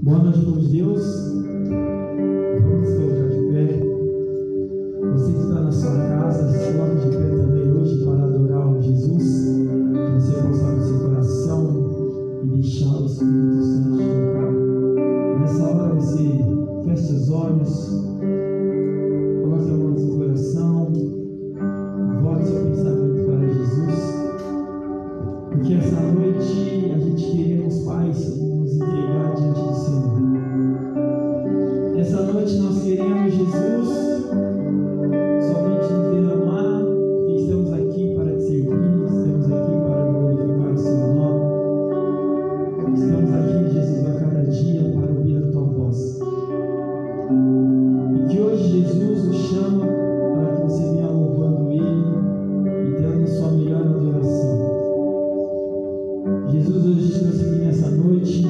Boa noite, povo de Deus. Vamos colocar de pé. Você que está na sua casa, se coloque de pé também hoje para adorar o Jesus. Que você possa abrir seu coração e deixar o Espírito Santo te tocar. Nessa hora você feche os olhos, coloque a mão no seu coração, volte seu pensamento para Jesus. Porque essa noite a gente queremos, Pai, nos entregar diante do Senhor. Essa noite nós queremos, Jesus, somente nos derramar, porque estamos aqui para te servir, estamos aqui para glorificar o seu nome. Estamos aqui, Jesus, a cada dia para ouvir a tua voz. E que hoje Jesus o chama para que você venha louvando Ele e dando sua melhor adoração. Jesus hoje te trouxe aqui nessa noite.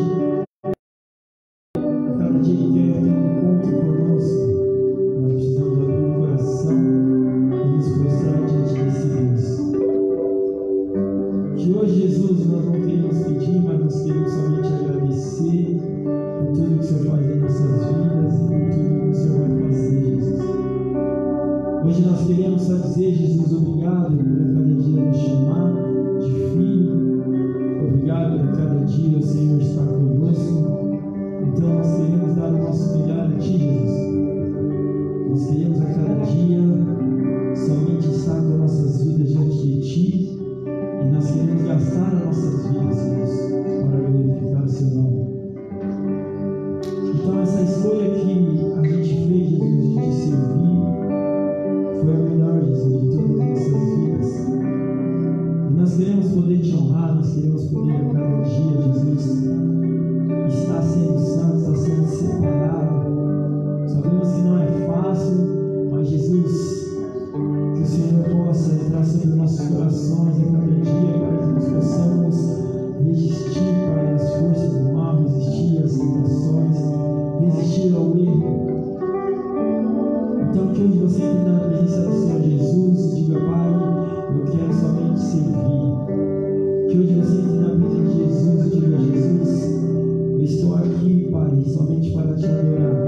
Cada dia Ele quer ter um encontro conosco. Nós precisamos abrir o coração e nos prostrar diante desse Deus. Que hoje, Jesus, nós não queremos pedir, mas nós queremos somente agradecer por tudo que o Senhor faz em nossas vidas e por tudo que o Senhor vai fazer, Jesus. Hoje nós queremos só dizer, Jesus, obrigado por cada dia nos chamar de filho. Obrigado por cada dia o Senhor estar conosco. Então nós queremos dar o nosso melhor a Ti, Jesus. Nós queremos a cada dia somente estar com nossas vidas diante de Ti. E nós queremos gastar as nossas vidas, Jesus, para glorificar o Seu nome. Então essa escolha que a gente fez, Jesus, de Te servir, foi a melhor, Jesus, de todas as nossas vidas. E nós queremos poder Te honrar, nós queremos poder a cada dia, Jesus, estar sendo santo, estar sendo separado. Sabemos que não é fácil, mas Jesus, que o Senhor possa entrar sobre nossos corações a cada dia, para que nós possamos resistir, Pai, às forças do mal, resistir às tentações, resistir ao erro. Então que hoje você entre na presença do Senhor Jesus, diga, Pai, eu quero somente servir. Que hoje você entre na presença de Jesus e diga, Jesus, eu estou aqui, Pai, somente para Te adorar.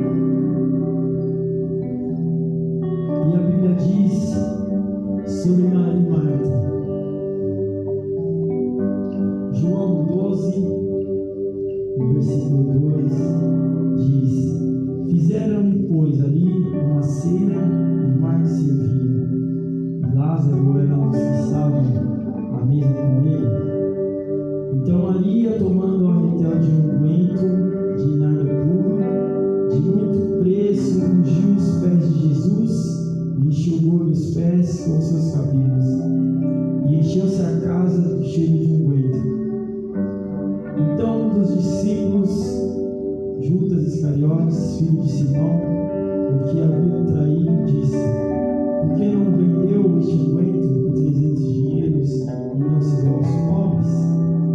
E a Bíblia diz sobre Maria e Marta. João 12, no versículo 2, diz: Fizeram-lhe, pois, ali uma cena e Marta servia. E Lázaro era um dos que estavam à mesa com ele. Então Maria, tomando a aventel de unguento de nardo puro, de muito preço, ungiu os pés de Jesus e enxugou-lhe os pés com seus cabelos. E encheu-se a casa cheia de unguento. Então um dos discípulos, Judas Iscariotes, filho de Simão, o que havia traído, disse: Por que não vendeu este unguento por 300 dinheiros e não se deu aos pobres?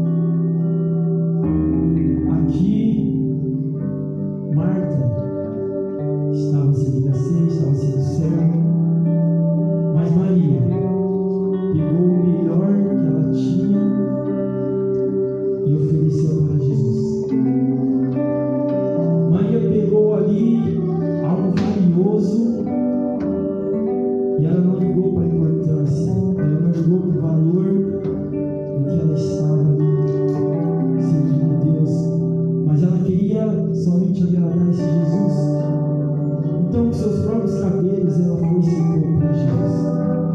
Aqui, Marta estava seguindo a ceia, estava sendo serva, mas Maria pegou o melhor que ela tinha e ofereceu para Jesus. Maria pegou ali algo valioso e ela não ligou para a importância, ela não ligou para o valor do que ela estava ali servindo a Deus, mas ela queria somente agradar esse Jesus. Então, com seus próprios cabelos, ela foi e secou para Jesus.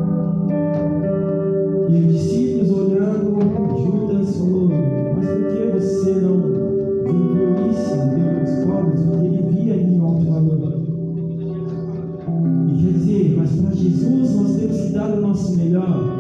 E os discípulos olhando, Judas falou: Mas por que você não vendeu isso, deu para os pobres? Porque ele via em alto valor. E quer dizer, mas para Jesus nós temos que dar o nosso melhor.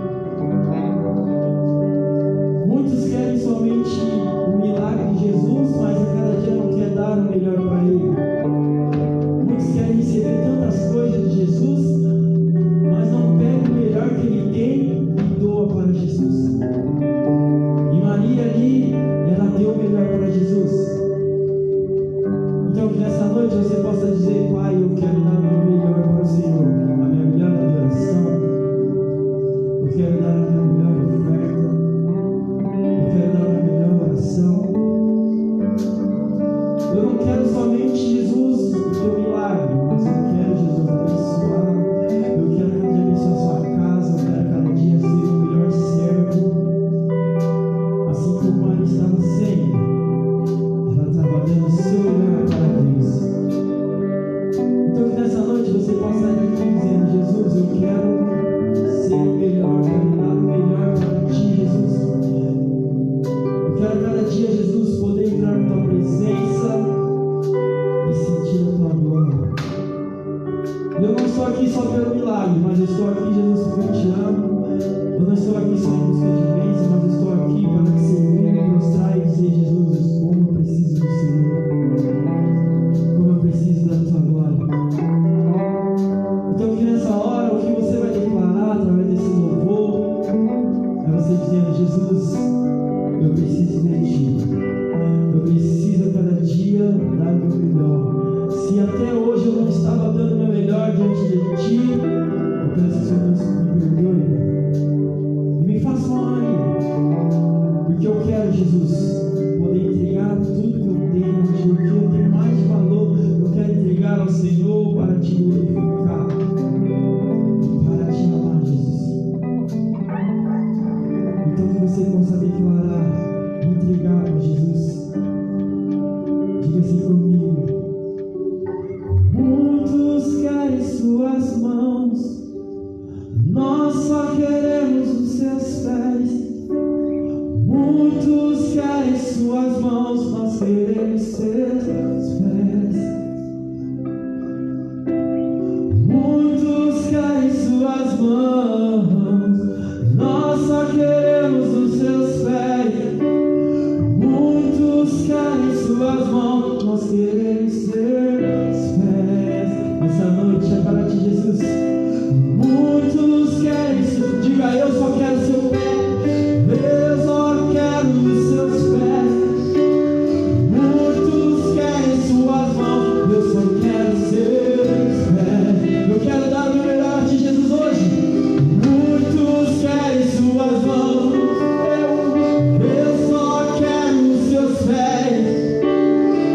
Muitos querem somente o milagre de Jesus, mas a cada dia não quer dar o melhor para Ele. Muitos querem receber tantas coisas de Jesus, mas não pegam o melhor que Ele tem e doa para Jesus. E Maria ali, ela deu o melhor para Jesus. Então que nessa noite você possa dizer: Pai, eu quero dar o meu melhor para o Senhor, a minha melhor adoração, eu quero dar a minha melhor oferta, eu quero dar a minha melhor oração, nós queremos seus pés. Muitos caem em suas mãos, nós só queremos os seus pés. Muitos caem em suas mãos, nós queremos seus pés. Essa noite é para ti, Jesus. Muitos querem, diga eu só quero seu pé. Eu só quero os seus pés. Muitos querem suas mãos, eu só quero seus pés. Eu quero dar o melhor de Jesus hoje. Muitos querem suas mãos, eu só quero os seus pés.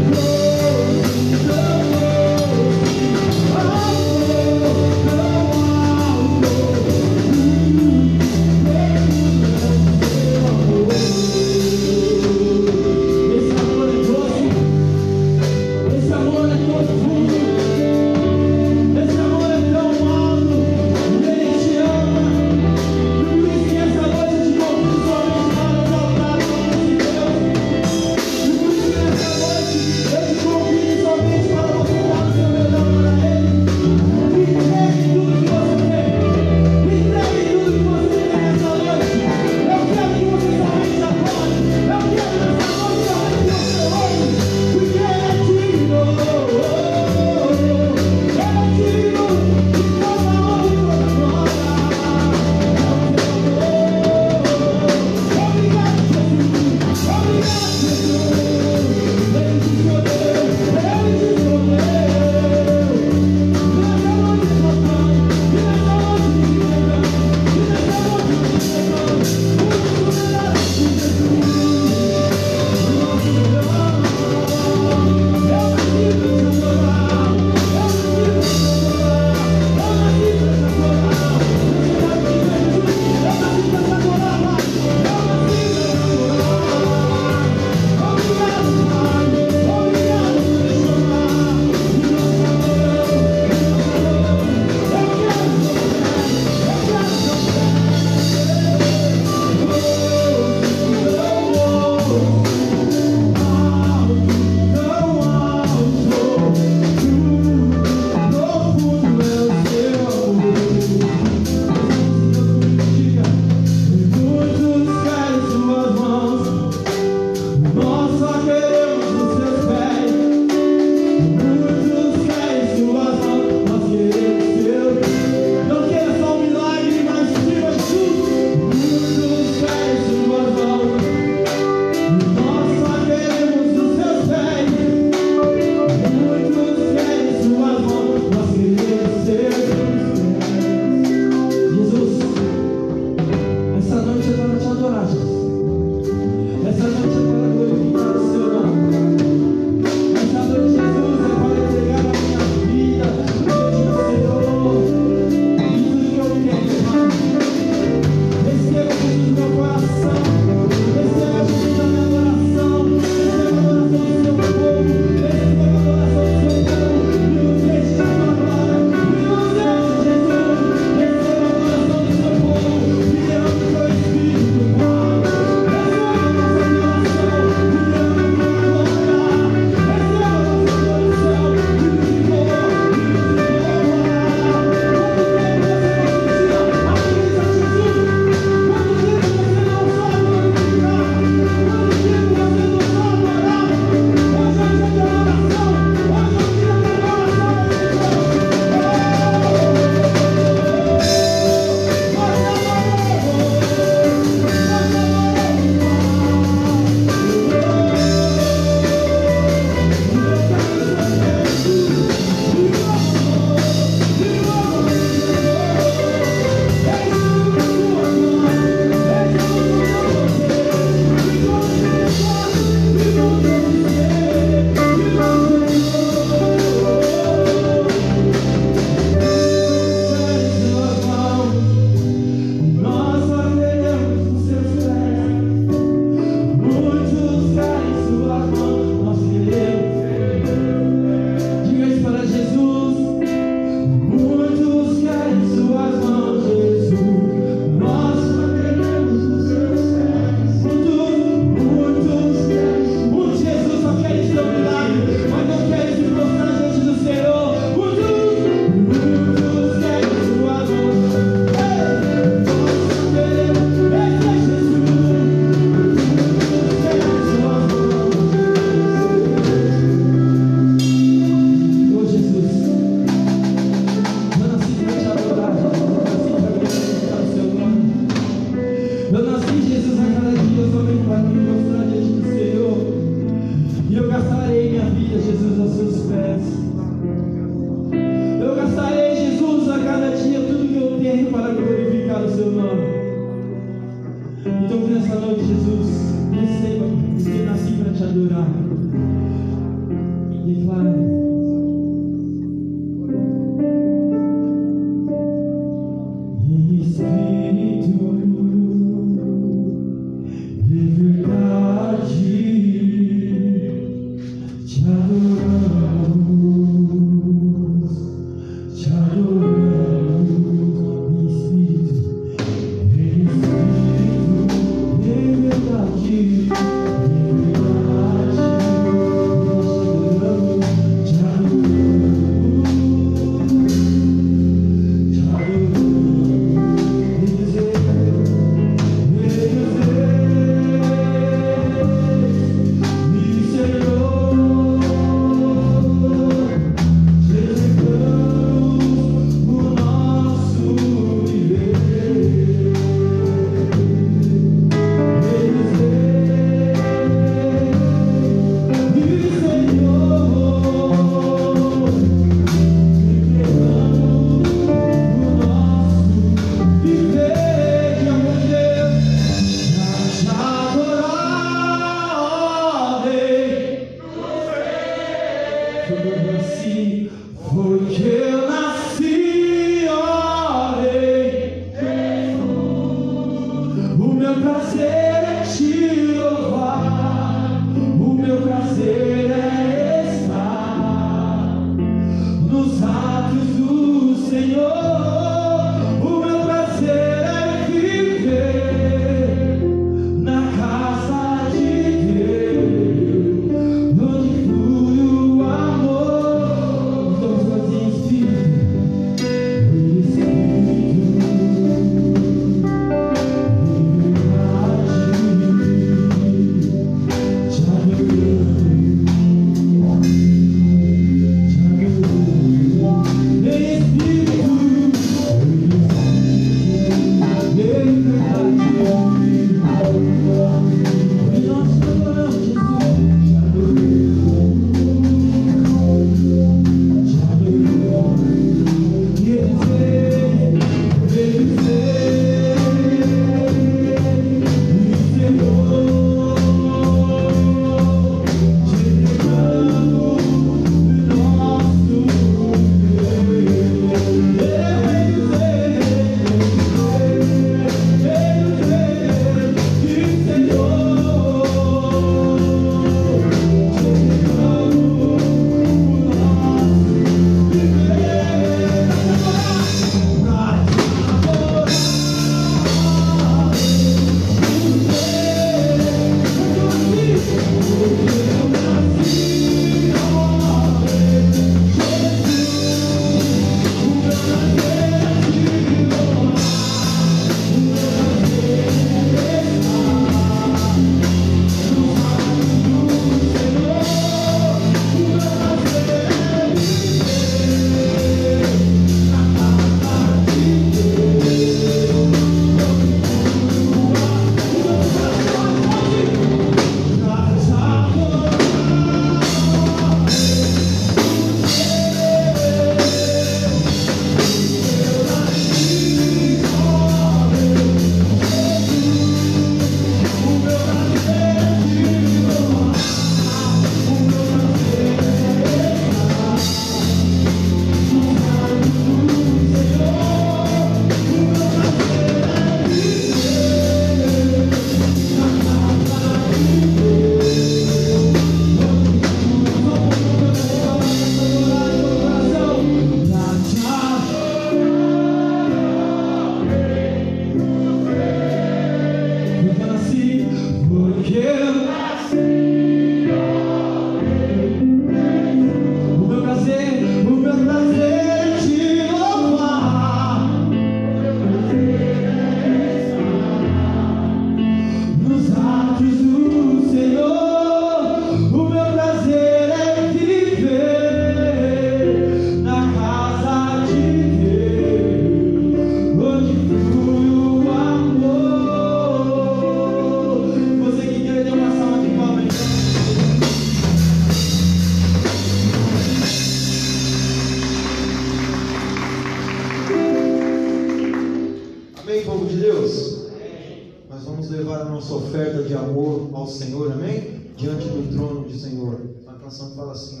Oferta de amor ao Senhor, amém? Diante do trono do Senhor. A canção fala assim, ó.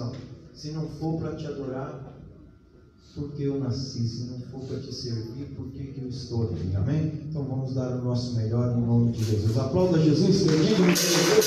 Se não for para te adorar, porque eu nasci. Se não for para te servir, por que eu estou aqui? Amém? Então vamos dar o nosso melhor em nome de Jesus. Aplauda Jesus, servindo no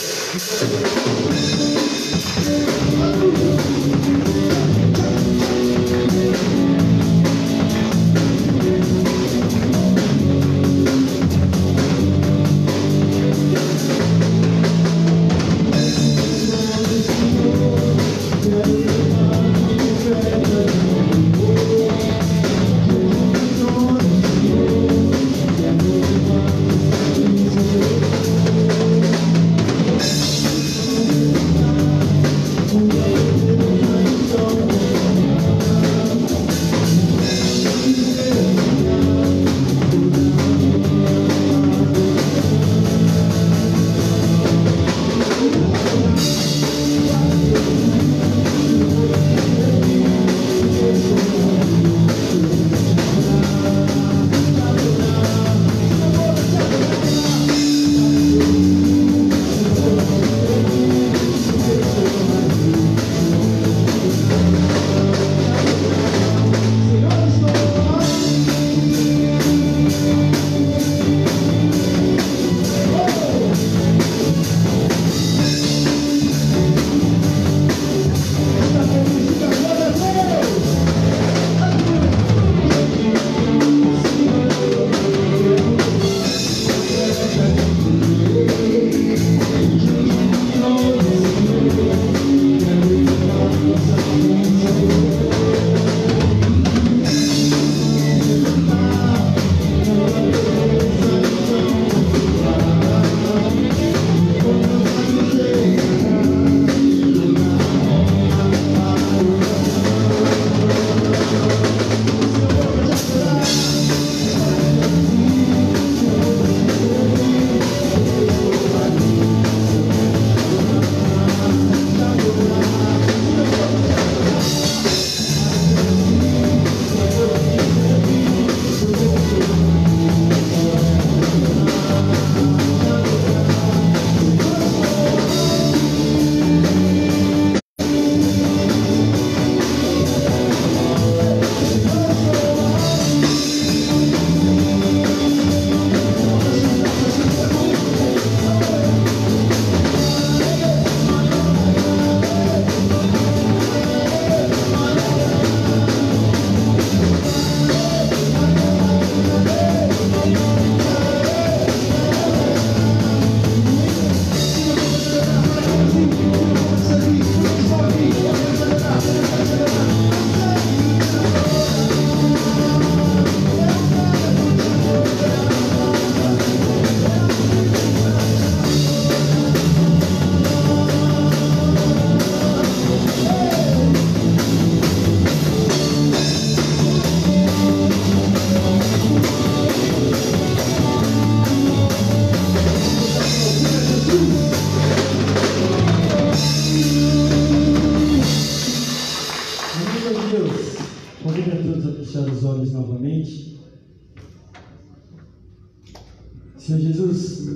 Senhor Jesus,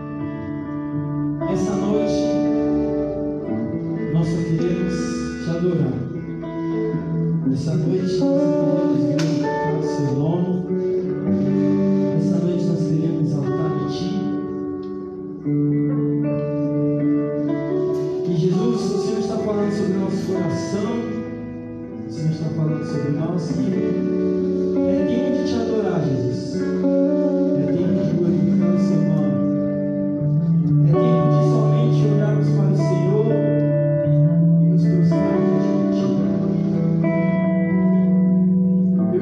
essa noite nós só queremos te adorar. Essa noite nós queremos glorificar o seu nome. Essa noite nós queremos exaltar a ti. E Jesus, o Senhor está falando sobre o nosso coração. O Senhor está falando sobre nós que é tempo de te adorar, Jesus. É tempo de glorificar o seu nome. É tempo de somente olharmos para o Senhor e nos prostrarmos diante de ti.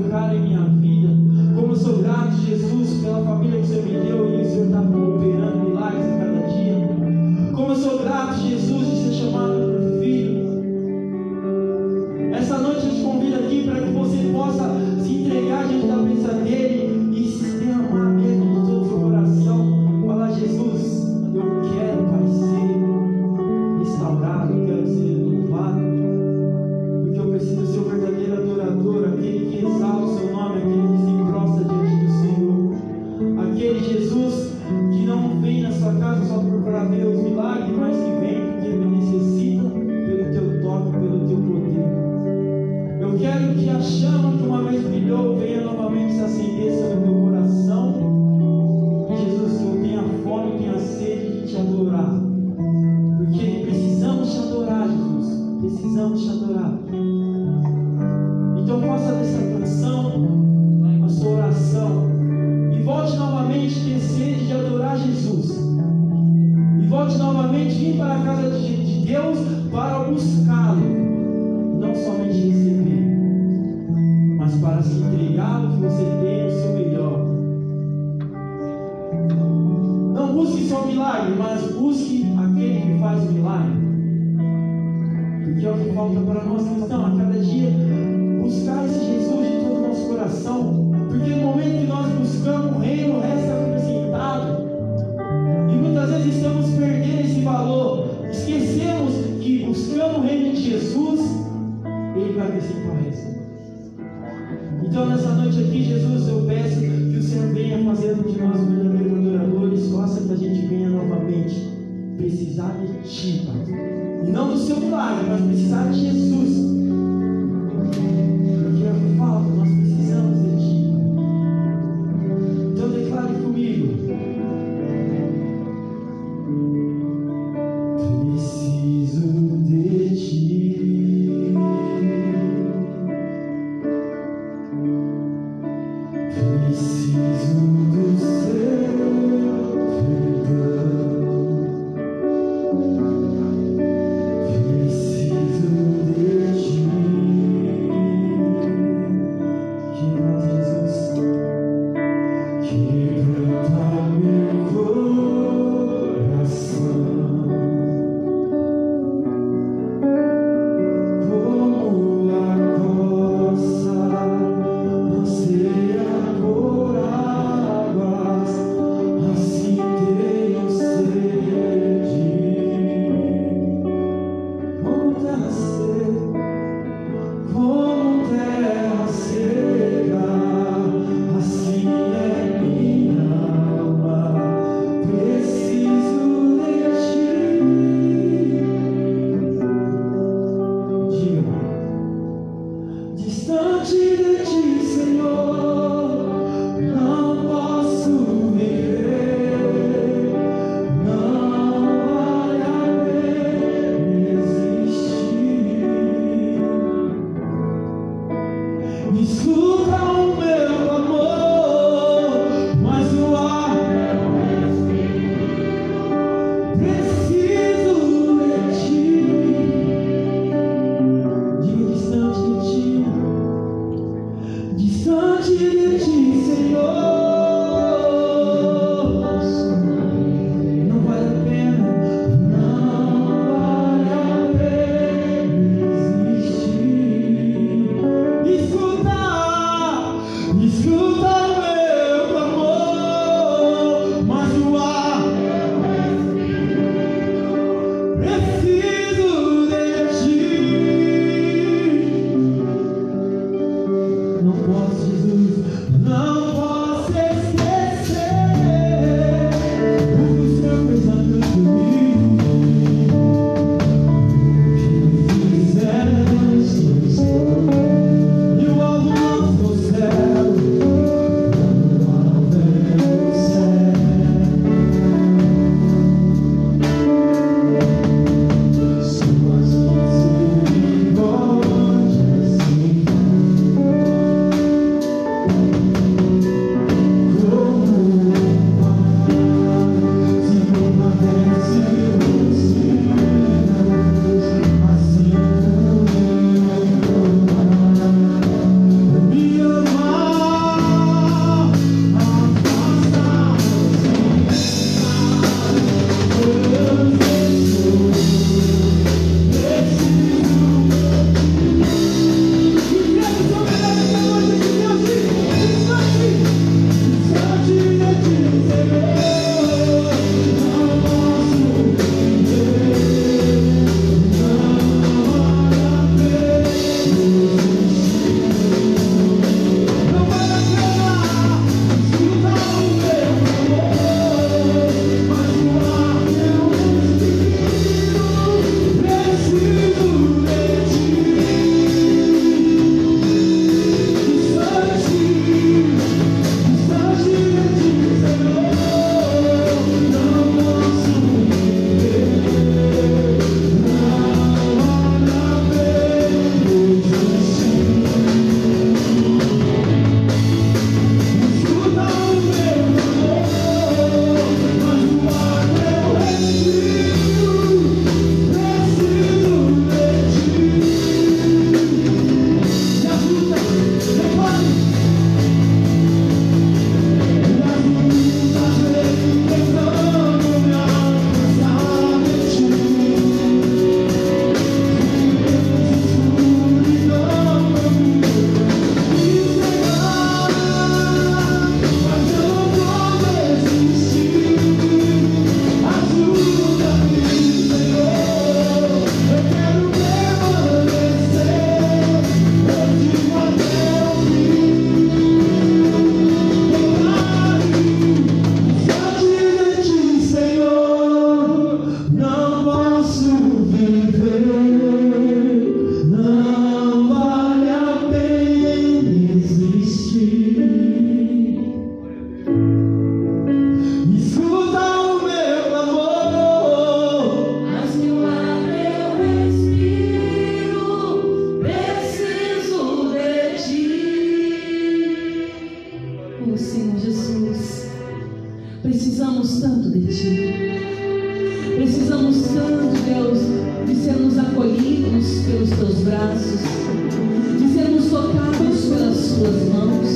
tocar em minha vida. Como eu sou grato, Jesus, pela família que o Senhor me deu e o Senhor está operando milagres a cada dia. Como eu sou grato, Jesus, de ser chamado por filho. Essa noite eu te convido aqui para que você possa se entregar diante da presença dele e se derramar mesmo de todo o seu coração. Falar: Jesus, eu quero, Pai, ser restaurado, eu quero ser louvado, porque eu preciso ser o verdadeiro adorador, aquele que exalta o seu nome, aquele que se prostra diante do Senhor, aquele Jesus que não vem na sua casa só para ver os milagres, mas que vem porque ele necessita pelo teu toque, pelo teu poder. Eu quero que a chama que uma vez brilhou venha novamente se acender sobre o meu coração. Jesus, que eu tenha fome, tenha sede de te adorar, porque precisamos te adorar, Jesus, precisamos te adorar. Então faça dessa canção a sua oração e volte novamente a ter sede de adorar Jesus, e volte novamente a vir para a casa de Deus para buscá-lo, não somente receber, mas para se entregar o que você tem, o seu melhor. Não busque só milagre, mas busque aquele que faz o milagre, porque é o que falta para nós cristãos a cada dia, buscar esse Jesus de todo o nosso coração, porque no momento que nós buscamos o reino, o resto é acrescentado, e muitas vezes estamos perdendo esse valor, esquecemos que buscando o reino de Jesus, ele vai acrescentar o resto. Então nessa noite aqui, Jesus, eu peço que o Senhor venha fazendo de nós verdadeiros adoradores, faça que a gente venha novamente precisar de Ti, Pai, e não do seu milagre, mas precisar de Jesus, porque é o que falta, nós precisamos de Ti, Pai. Então declare comigo: preciso de Ti, preciso do Seu perdão, preciso de Ti. Quebranta, Jesus, quebranta meu coração, como a costa anseia por águas, assim tenho sede. Como terra seca, como terra seca, assim é minha alma, preciso de Ti. Diga: distante de Ti, Senhor, não posso viver, não vale a pena existir. Escuta o meu amor, mas o ar preciso de Ti. Diga: distante de Ti, distante de Ti, Senhor, não vale a pena, não vale a pena existir. Escuta o meu amor, mas o ar preciso de Ti. Não posso, Jesus, não posso esquecer o que o Senhor fez na cruz por mim. O que fizeste no céu, e o alto no céu, o alto no céu. posso viver, não vale a pena existir. Escuta o meu clamor, Mas que o ar eu respiro, preciso de ti. Oh Senhor Jesus, precisamos tanto de ti. Precisamos tanto, Deus, de sermos acolhidos pelos teus braços, de sermos tocados pelas tuas mãos,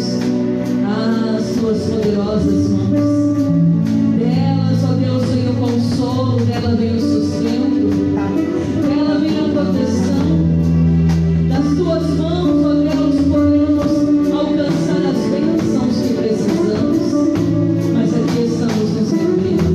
as tuas poderosas mãos. Delas, ó Deus, vem o consolo, dela vem o sustento, dela vem a proteção. Das tuas mãos, ó Deus, podemos alcançar as bênçãos que precisamos. Mas aqui estamos nos rendendo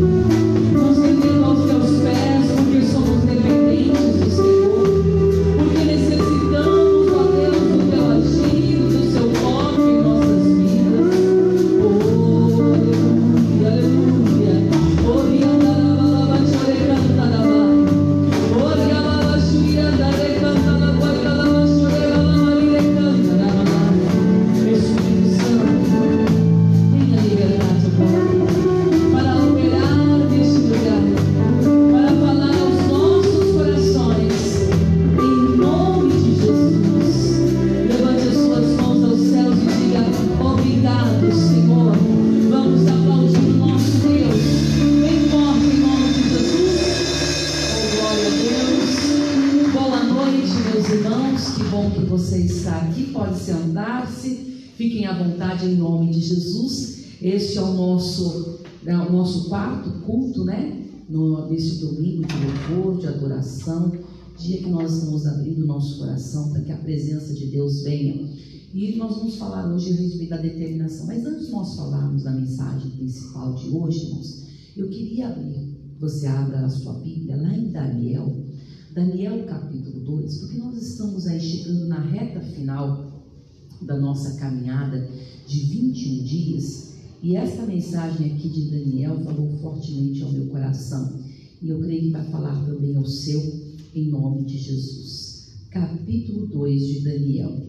aos teus pés, porque somos dependentes do Senhor, porque necessitamos, ó Deus, do teu agir, do seu toque em nossas vidas. Oh, aleluia, aleluia. Oh, riandarabala, chorecantarabai. Oh, riabala, chuiandarecantarabai, calama, choregala, marirecantarabai. Espírito Santo, tenha liberdade agora para operar neste lugar, para falar aos nossos corações, em nome de Jesus. Levante as suas mãos aos céus e diga: obrigado, Senhor. Vamos aplaudir o nosso Deus bem forte em nome de Jesus. Oh, glória a Deus. Boa noite, meus irmãos. Que bom que você está aqui. Pode sentar-se. Fiquem à vontade em nome de Jesus. Este é o nosso quarto culto, né? Neste domingo de louvor, de adoração, dia que nós estamos abrindo o nosso coração para que a presença de Deus venha. E nós vamos falar hoje a respeito da determinação. Mas antes de nós falarmos da mensagem principal de hoje, irmãos, eu queria abrir, você abra a sua Bíblia lá em Daniel capítulo 2, porque nós estamos aí chegando na reta final da nossa caminhada de 21 dias. E essa mensagem aqui de Daniel falou fortemente ao meu coração, e eu creio que vai falar também ao seu, em nome de Jesus. Capítulo 2 de Daniel,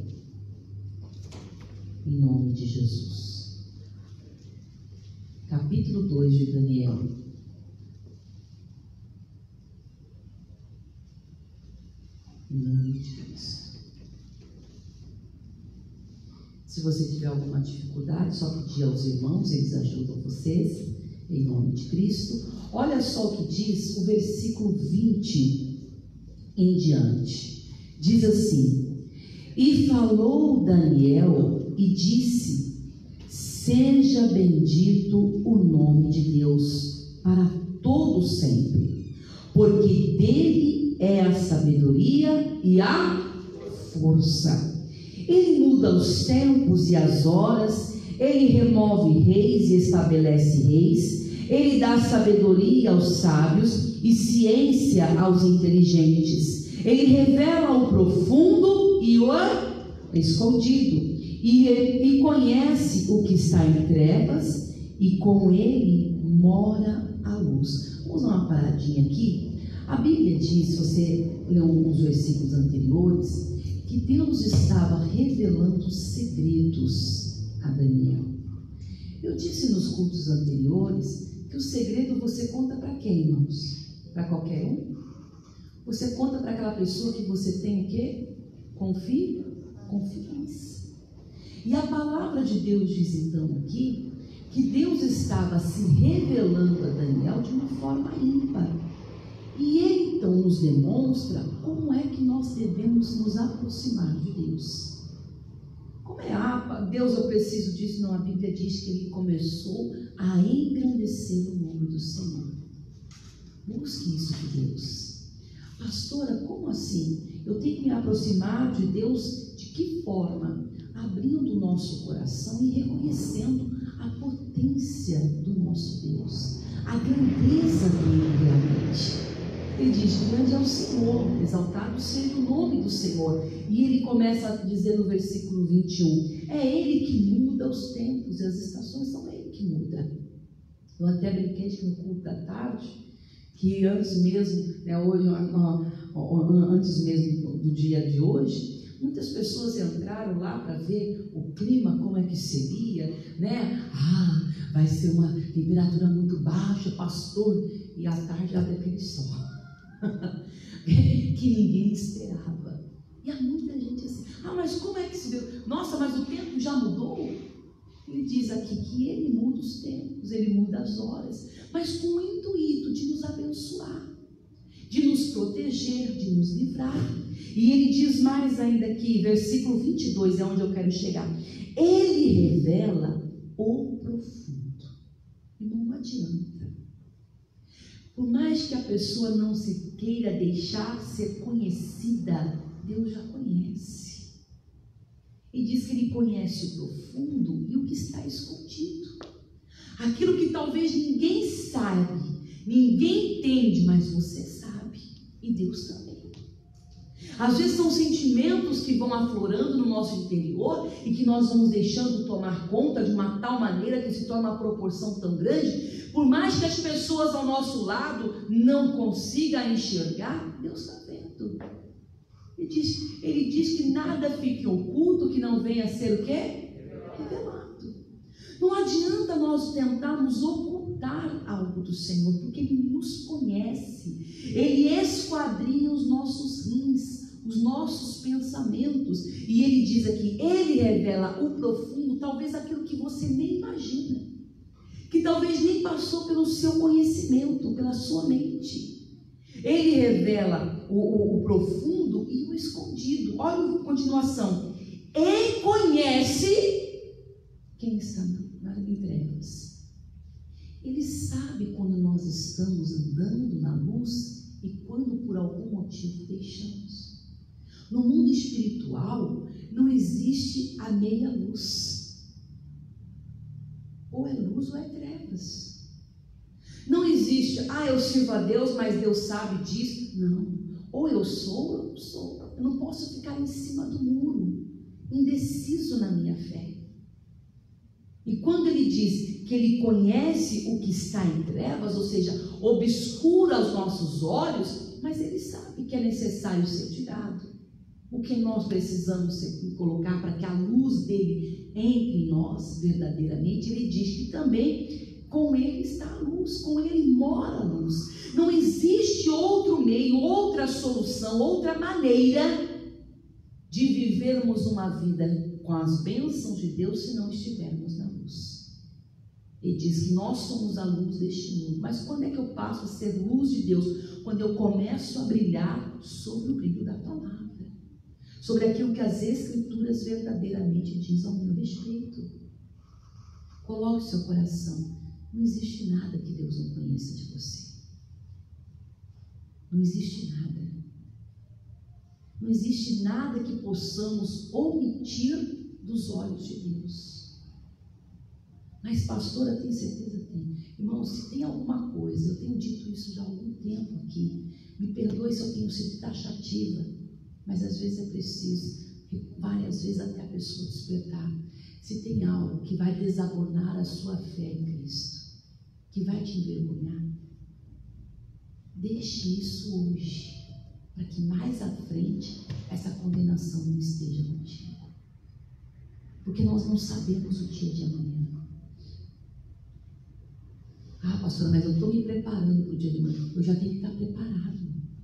em nome de Jesus. Capítulo 2 de Daniel. Em nome de Cristo. Se você tiver alguma dificuldade, só pedir aos irmãos, eles ajudam vocês, em nome de Cristo. Olha só o que diz o versículo 20 em diante. Diz assim: e falou Daniel e disse: seja bendito o nome de Deus para todo sempre, porque dele é a sabedoria e a força. Ele muda os tempos e as horas, ele remove reis e estabelece reis, ele dá sabedoria aos sábios e ciência aos inteligentes, ele revela o profundo e o escondido, e conhece o que está em trevas, e com ele mora a luz. Vamos dar uma paradinha aqui. A Bíblia diz, se você leu alguns versículos anteriores, que Deus estava revelando segredos a Daniel. Eu disse nos cultos anteriores que o segredo você conta para quem, irmãos? Para qualquer um? Você conta para aquela pessoa que você tem o quê? Confiança. E a palavra de Deus diz então aqui que Deus estava se revelando a Daniel de uma forma ímpar. E ele então nos demonstra como é que nós devemos nos aproximar de Deus. Como é? Deus, eu preciso disso. Não, a Bíblia diz que ele começou a engrandecer o nome do Senhor. Busque isso de Deus. Pastora, como assim? Eu tenho que me aproximar de Deus de que forma? Abrindo o nosso coração e reconhecendo a potência do nosso Deus, a grandeza dele realmente. Ele diz: grande é o Senhor, exaltado seja o nome do Senhor. E ele começa a dizer no versículo 21, é ele que muda os tempos e as estações, são ele que muda. Eu até brinquei no culto da tarde, que antes mesmo, né, hoje, antes mesmo do dia de hoje, muitas pessoas entraram lá para ver o clima, como é que seria, né? Vai ser uma temperatura muito baixa, pastor, e à tarde abre aquele sol que ninguém esperava. E há muita gente assim, mas como é que se deu? Nossa, mas o tempo já mudou? Ele diz aqui que ele muda os tempos, ele muda as horas, mas com o intuito de nos abençoar, de nos proteger, de nos livrar. E ele diz mais ainda aqui, versículo 22, é onde eu quero chegar. Ele revela o profundo. E não adianta. Por mais que a pessoa não se queira deixar ser conhecida, Deus já conhece. E diz que ele conhece o profundo e o que está escondido. Aquilo que talvez ninguém sabe, ninguém entende, mas você sabe. E Deus também. Às vezes são sentimentos que vão aflorando no nosso interior e que nós vamos deixando tomar conta de uma tal maneira que se torna uma proporção tão grande. Por mais que as pessoas ao nosso lado não consigam enxergar, Deus está vendo. Ele diz que nada fique oculto que não venha a ser o quê? Revelado. Não adianta nós tentarmos ocultar algo do Senhor, porque Ele nos conhece. Ele esquadrinha os nossos rins, os nossos pensamentos. E Ele diz aqui, Ele revela o profundo, talvez aquilo que você nem imagina, que talvez nem passou pelo seu conhecimento, pela sua mente. Ele revela o profundo e o escondido. Olha a continuação. Ele conhece quem está nas trevas. Ele sabe quando nós estamos andando na luz e quando por algum motivo deixamos. No mundo espiritual não existe a meia luz. Ou é luz ou é trevas. Não existe, eu sirvo a Deus, mas Deus sabe disso. Não. Ou eu sou ou eu não sou. Eu não posso ficar em cima do muro, indeciso na minha fé. E quando ele diz que ele conhece o que está em trevas, ou seja, obscura os nossos olhos, mas ele sabe que é necessário ser tirado. O que nós precisamos colocar para que a luz dele entre em nós verdadeiramente, ele diz que também com ele está a luz, com ele mora a luz. Não existe outro meio, outra solução, outra maneira de vivermos uma vida com as bênçãos de Deus se não estivermos na luz. Ele diz que nós somos a luz deste mundo. Mas quando é que eu passo a ser luz de Deus? Quando eu começo a brilhar sobre o brilho da palavra, sobre aquilo que as Escrituras verdadeiramente dizem ao meu respeito. Coloque seu coração. Não existe nada que Deus não conheça de você. Não existe nada. Não existe nada que possamos omitir dos olhos de Deus. Mas, pastora, tem certeza? Tem. Irmão, se tem alguma coisa, eu tenho dito isso já há algum tempo aqui, me perdoe se eu tenho sido taxativa, mas às vezes é preciso, várias vezes até a pessoa despertar. Se tem algo que vai desabonar a sua fé em Cristo, que vai te envergonhar, deixe isso hoje, para que mais à frente essa condenação não esteja contigo. Porque nós não sabemos o dia de amanhã. Pastora, mas eu estou me preparando para o dia de amanhã. Eu já tenho que estar preparado.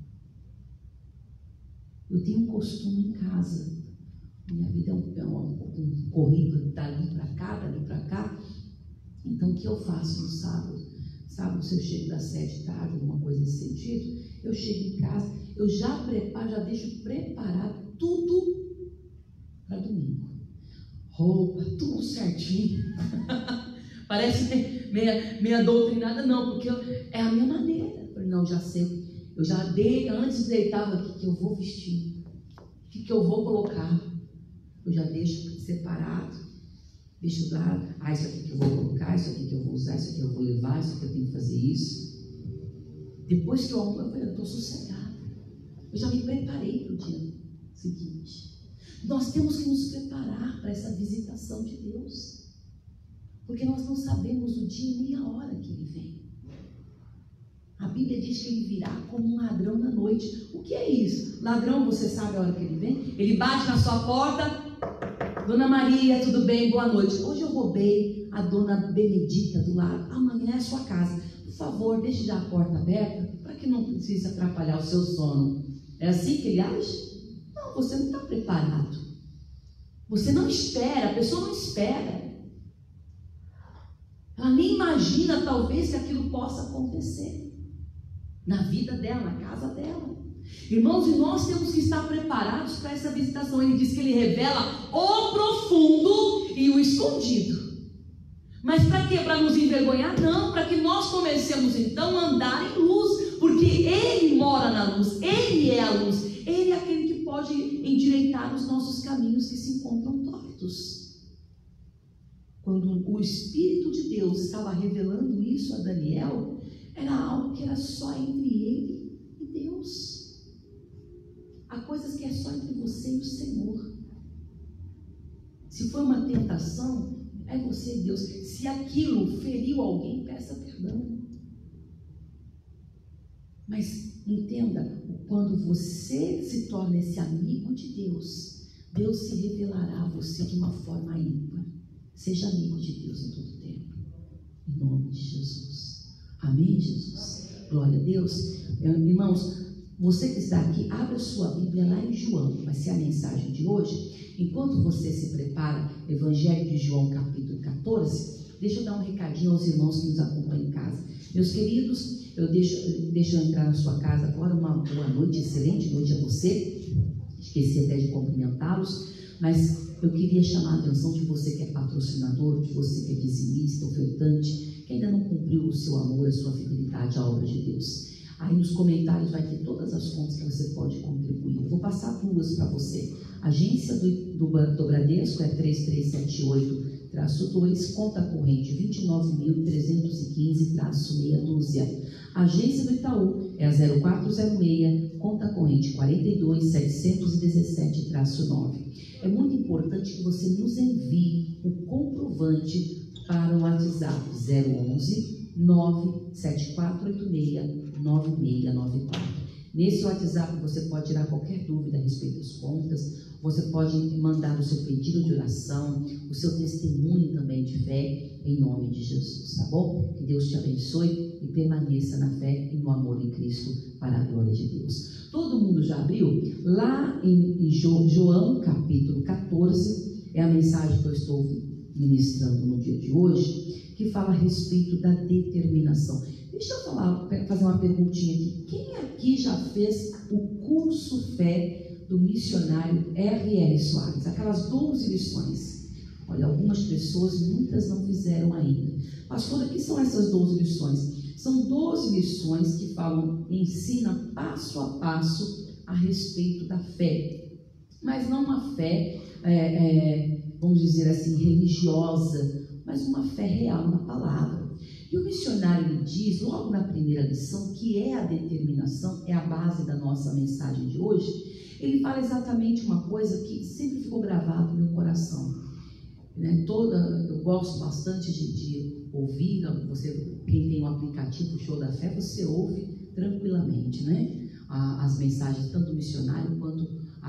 Eu tenho um costume em casa. Minha vida é um corrido dali para cá. Então, o que eu faço no sábado? Sábado, se eu chego das 7 da tarde, alguma coisa nesse sentido, eu chego em casa, eu já preparo, já deixo preparado tudo para domingo. Roupa, tudo certinho. Parece meia doutrinada, não, porque é a minha maneira. Eu falei, não, já sei. Eu já dei, antes de deitar, o que eu vou vestir, o que eu vou colocar. Eu já deixo separado, deixo lá, isso aqui que eu vou colocar, isso aqui que eu vou usar, isso aqui eu vou levar, isso aqui eu tenho que fazer isso. Depois que eu arrumo, eu falei, eu estou sossegada. Eu já me preparei para o dia seguinte. Nós temos que nos preparar para essa visitação de Deus, porque nós não sabemos o dia nem a hora que Ele vem. A Bíblia diz que ele virá como um ladrão na noite. O que é isso? Ladrão, você sabe a hora que ele vem? Ele bate na sua porta. Dona Maria, tudo bem? Boa noite. Hoje eu roubei a Dona Benedita do lado. Amanhã é a sua casa. Por favor, deixe já a porta aberta para que não precise atrapalhar o seu sono. É assim que ele age? Não, você não está preparado. Você não espera, a pessoa não espera. Ela nem imagina, talvez, que aquilo possa acontecer na vida dela, na casa dela. Irmãos, e nós temos que estar preparados para essa visitação. Ele diz que ele revela o profundo e o escondido. Mas para quê? Para nos envergonhar? Não, para que nós comecemos então a andar em luz, porque ele mora na luz, ele é a luz, ele é aquele que pode endireitar os nossos caminhos que se encontram tortos. Quando o Espírito de Deus estava revelando isso a Daniel, era algo que era só entre ele e Deus. Há coisas que é só entre você e o Senhor. Se foi uma tentação, é você e Deus. Se aquilo feriu alguém, peça perdão. Mas entenda, quando você se torna esse amigo de Deus, Deus se revelará a você de uma forma ímpar. Seja amigo de Deus em todo tempo. Em nome de Jesus. Amém, Jesus? Glória a Deus. Irmãos, você que está aqui, abra sua Bíblia lá em João. Vai ser a mensagem de hoje. Enquanto você se prepara, Evangelho de João, capítulo 14, deixa eu dar um recadinho aos irmãos que nos acompanham em casa. Meus queridos, deixa eu entrar na sua casa agora. Uma boa noite, excelente noite a você. Esqueci até de cumprimentá-los, mas eu queria chamar a atenção de você que é patrocinador, de você que é dizimista, ofertante, que ainda não cumpriu o seu amor, a sua fidelidade à obra de Deus. Aí nos comentários vai ter todas as contas que você pode contribuir. Eu vou passar duas para você. Agência do Bradesco é 3378-2, conta corrente 29.315-meia dúzia. Agência do Itaú é a 0406, conta corrente 42717-9. É muito importante que você nos envie o comprovante para o WhatsApp 011 97486-9694. Nesse WhatsApp você pode tirar qualquer dúvida a respeito das contas, você pode mandar o seu pedido de oração, o seu testemunho também de fé, em nome de Jesus, tá bom? Que Deus te abençoe e permaneça na fé e no amor em Cristo para a glória de Deus. Todo mundo já abriu? Lá em João capítulo 14, é a mensagem que eu estou ministrando no dia de hoje, que fala a respeito da determinação. Deixa eu fazer uma perguntinha aqui. Quem aqui já fez o curso fé do missionário R.R. Soares? Aquelas 12 lições. Olha, algumas pessoas, muitas não fizeram ainda. Pastor, o que são essas 12 lições? São 12 lições que ensinam passo a passo a respeito da fé. Mas não uma fé, vamos dizer assim, religiosa, mas uma fé real na palavra. E o missionário ele diz, logo na primeira lição, que é a determinação, é a base da nossa mensagem de hoje. Ele fala exatamente uma coisa que sempre ficou gravado no meu coração. Eu gosto bastante de ouvir, quem tem um aplicativo Show da Fé, você ouve tranquilamente, né? As mensagens, tanto do missionário quanto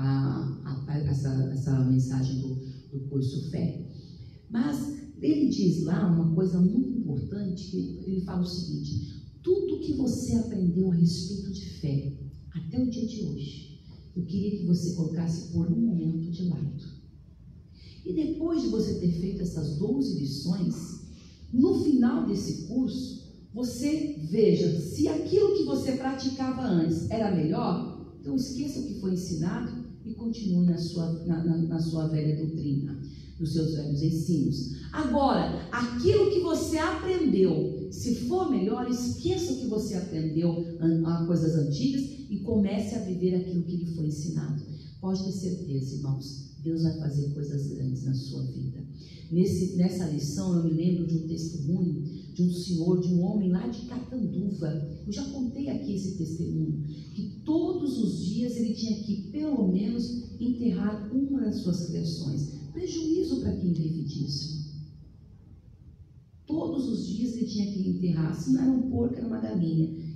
essa mensagem do curso Fé. Mas ele diz lá uma coisa muito importante, que ele fala o seguinte: tudo que você aprendeu a respeito de fé, até o dia de hoje, eu queria que você colocasse por um momento de lado. E depois de você ter feito essas 12 lições, no final desse curso, você veja se aquilo que você praticava antes era melhor, então esqueça o que foi ensinado e continue na sua velha doutrina, nos seus velhos ensinos. Agora, aquilo que você aprendeu, se for melhor, esqueça o que você aprendeu a coisas antigas e comece a viver aquilo que lhe foi ensinado. Pode ter certeza, irmãos, Deus vai fazer coisas grandes na sua vida. Nessa lição eu me lembro de um testemunho de um senhor, de um homem lá de Catanduva. Eu já contei aqui esse testemunho, que todos os dias ele tinha que pelo menos enterrar uma das suas criações. Prejuízo para quem vive disso. Todos os dias ele tinha que enterrar, se não era um porco, era uma galinha,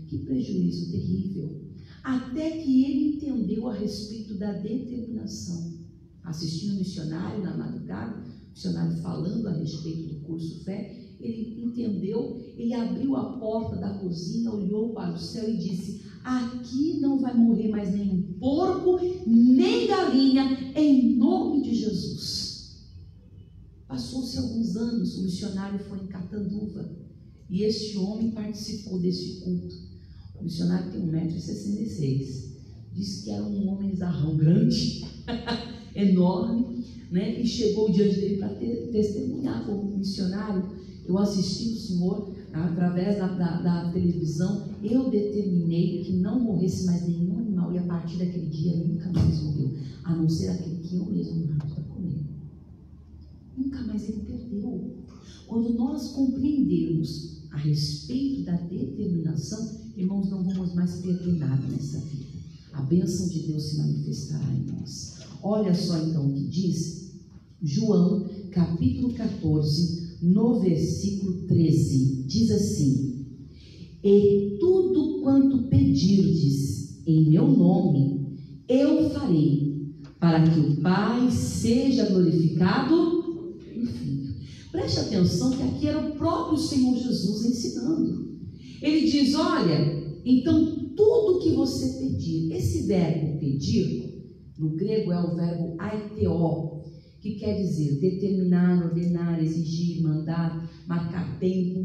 Que prejuízo terrível. Até que ele entendeu a respeito da determinação. Assistindo um missionário na madrugada, missionário falando a respeito do curso Fé, ele entendeu, ele abriu a porta da cozinha, olhou para o céu e disse: aqui não vai morrer mais nenhum porco, nem galinha, em nome de Jesus. Passou-se alguns anos, o missionário foi em Catanduva, e este homem participou deste culto. O missionário tem 1,66 m, disse que era um homem zarrão grande, enorme, né? E chegou diante dele para testemunhar como missionário. Eu assisti o senhor através da televisão, eu determinei que não morresse mais nenhum animal, e a partir daquele dia nunca mais morreu, a não ser aquele que eu mesmo mato para comer. Nunca mais ele perdeu. Quando nós compreendermos a respeito da determinação, irmãos, não vamos mais perder nada nessa vida. A bênção de Deus se manifestará em nós. Olha só então o que diz João, capítulo 14, no versículo 13, diz assim: e tudo quanto pedirdes em meu nome, eu farei, para que o Pai seja glorificado no Filho. Preste atenção que aqui era o próprio Senhor Jesus ensinando. Ele diz: olha, então tudo que você pedir, esse verbo pedir, no grego é o verbo aiteo, que quer dizer determinar, ordenar, exigir, mandar, marcar tempo.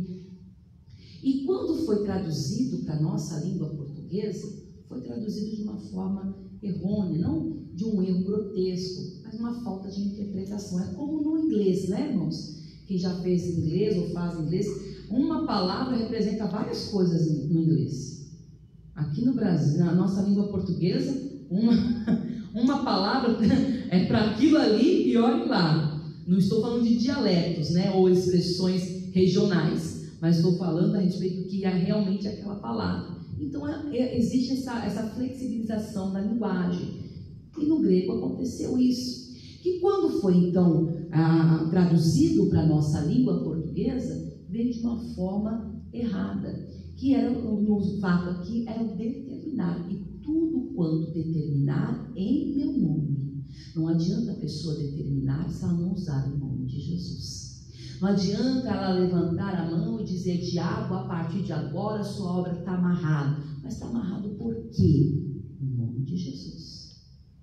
E quando foi traduzido para a nossa língua portuguesa, foi traduzido de uma forma errônea, não de um erro grotesco, mas uma falta de interpretação. É como no inglês, né, irmãos? Quem já fez inglês ou faz inglês, uma palavra representa várias coisas no inglês. Aqui no Brasil, na nossa língua portuguesa, uma palavra é para aquilo ali e olhe lá. Não estou falando de dialetos, né, ou expressões regionais, mas estou falando a respeito do que é realmente aquela palavra. Então existe essa flexibilização da linguagem. E no grego aconteceu isso. Que quando foi então traduzido para a nossa língua portuguesa, veio de uma forma errada. Que era, no fato aqui, era o determinar. E tudo quanto determinar em meu nome. Não adianta a pessoa determinar se ela não usar o nome de Jesus. Não adianta ela levantar a mão e dizer: diabo, a partir de agora sua obra está amarrada. Mas está amarrado por quê? Em nome de Jesus.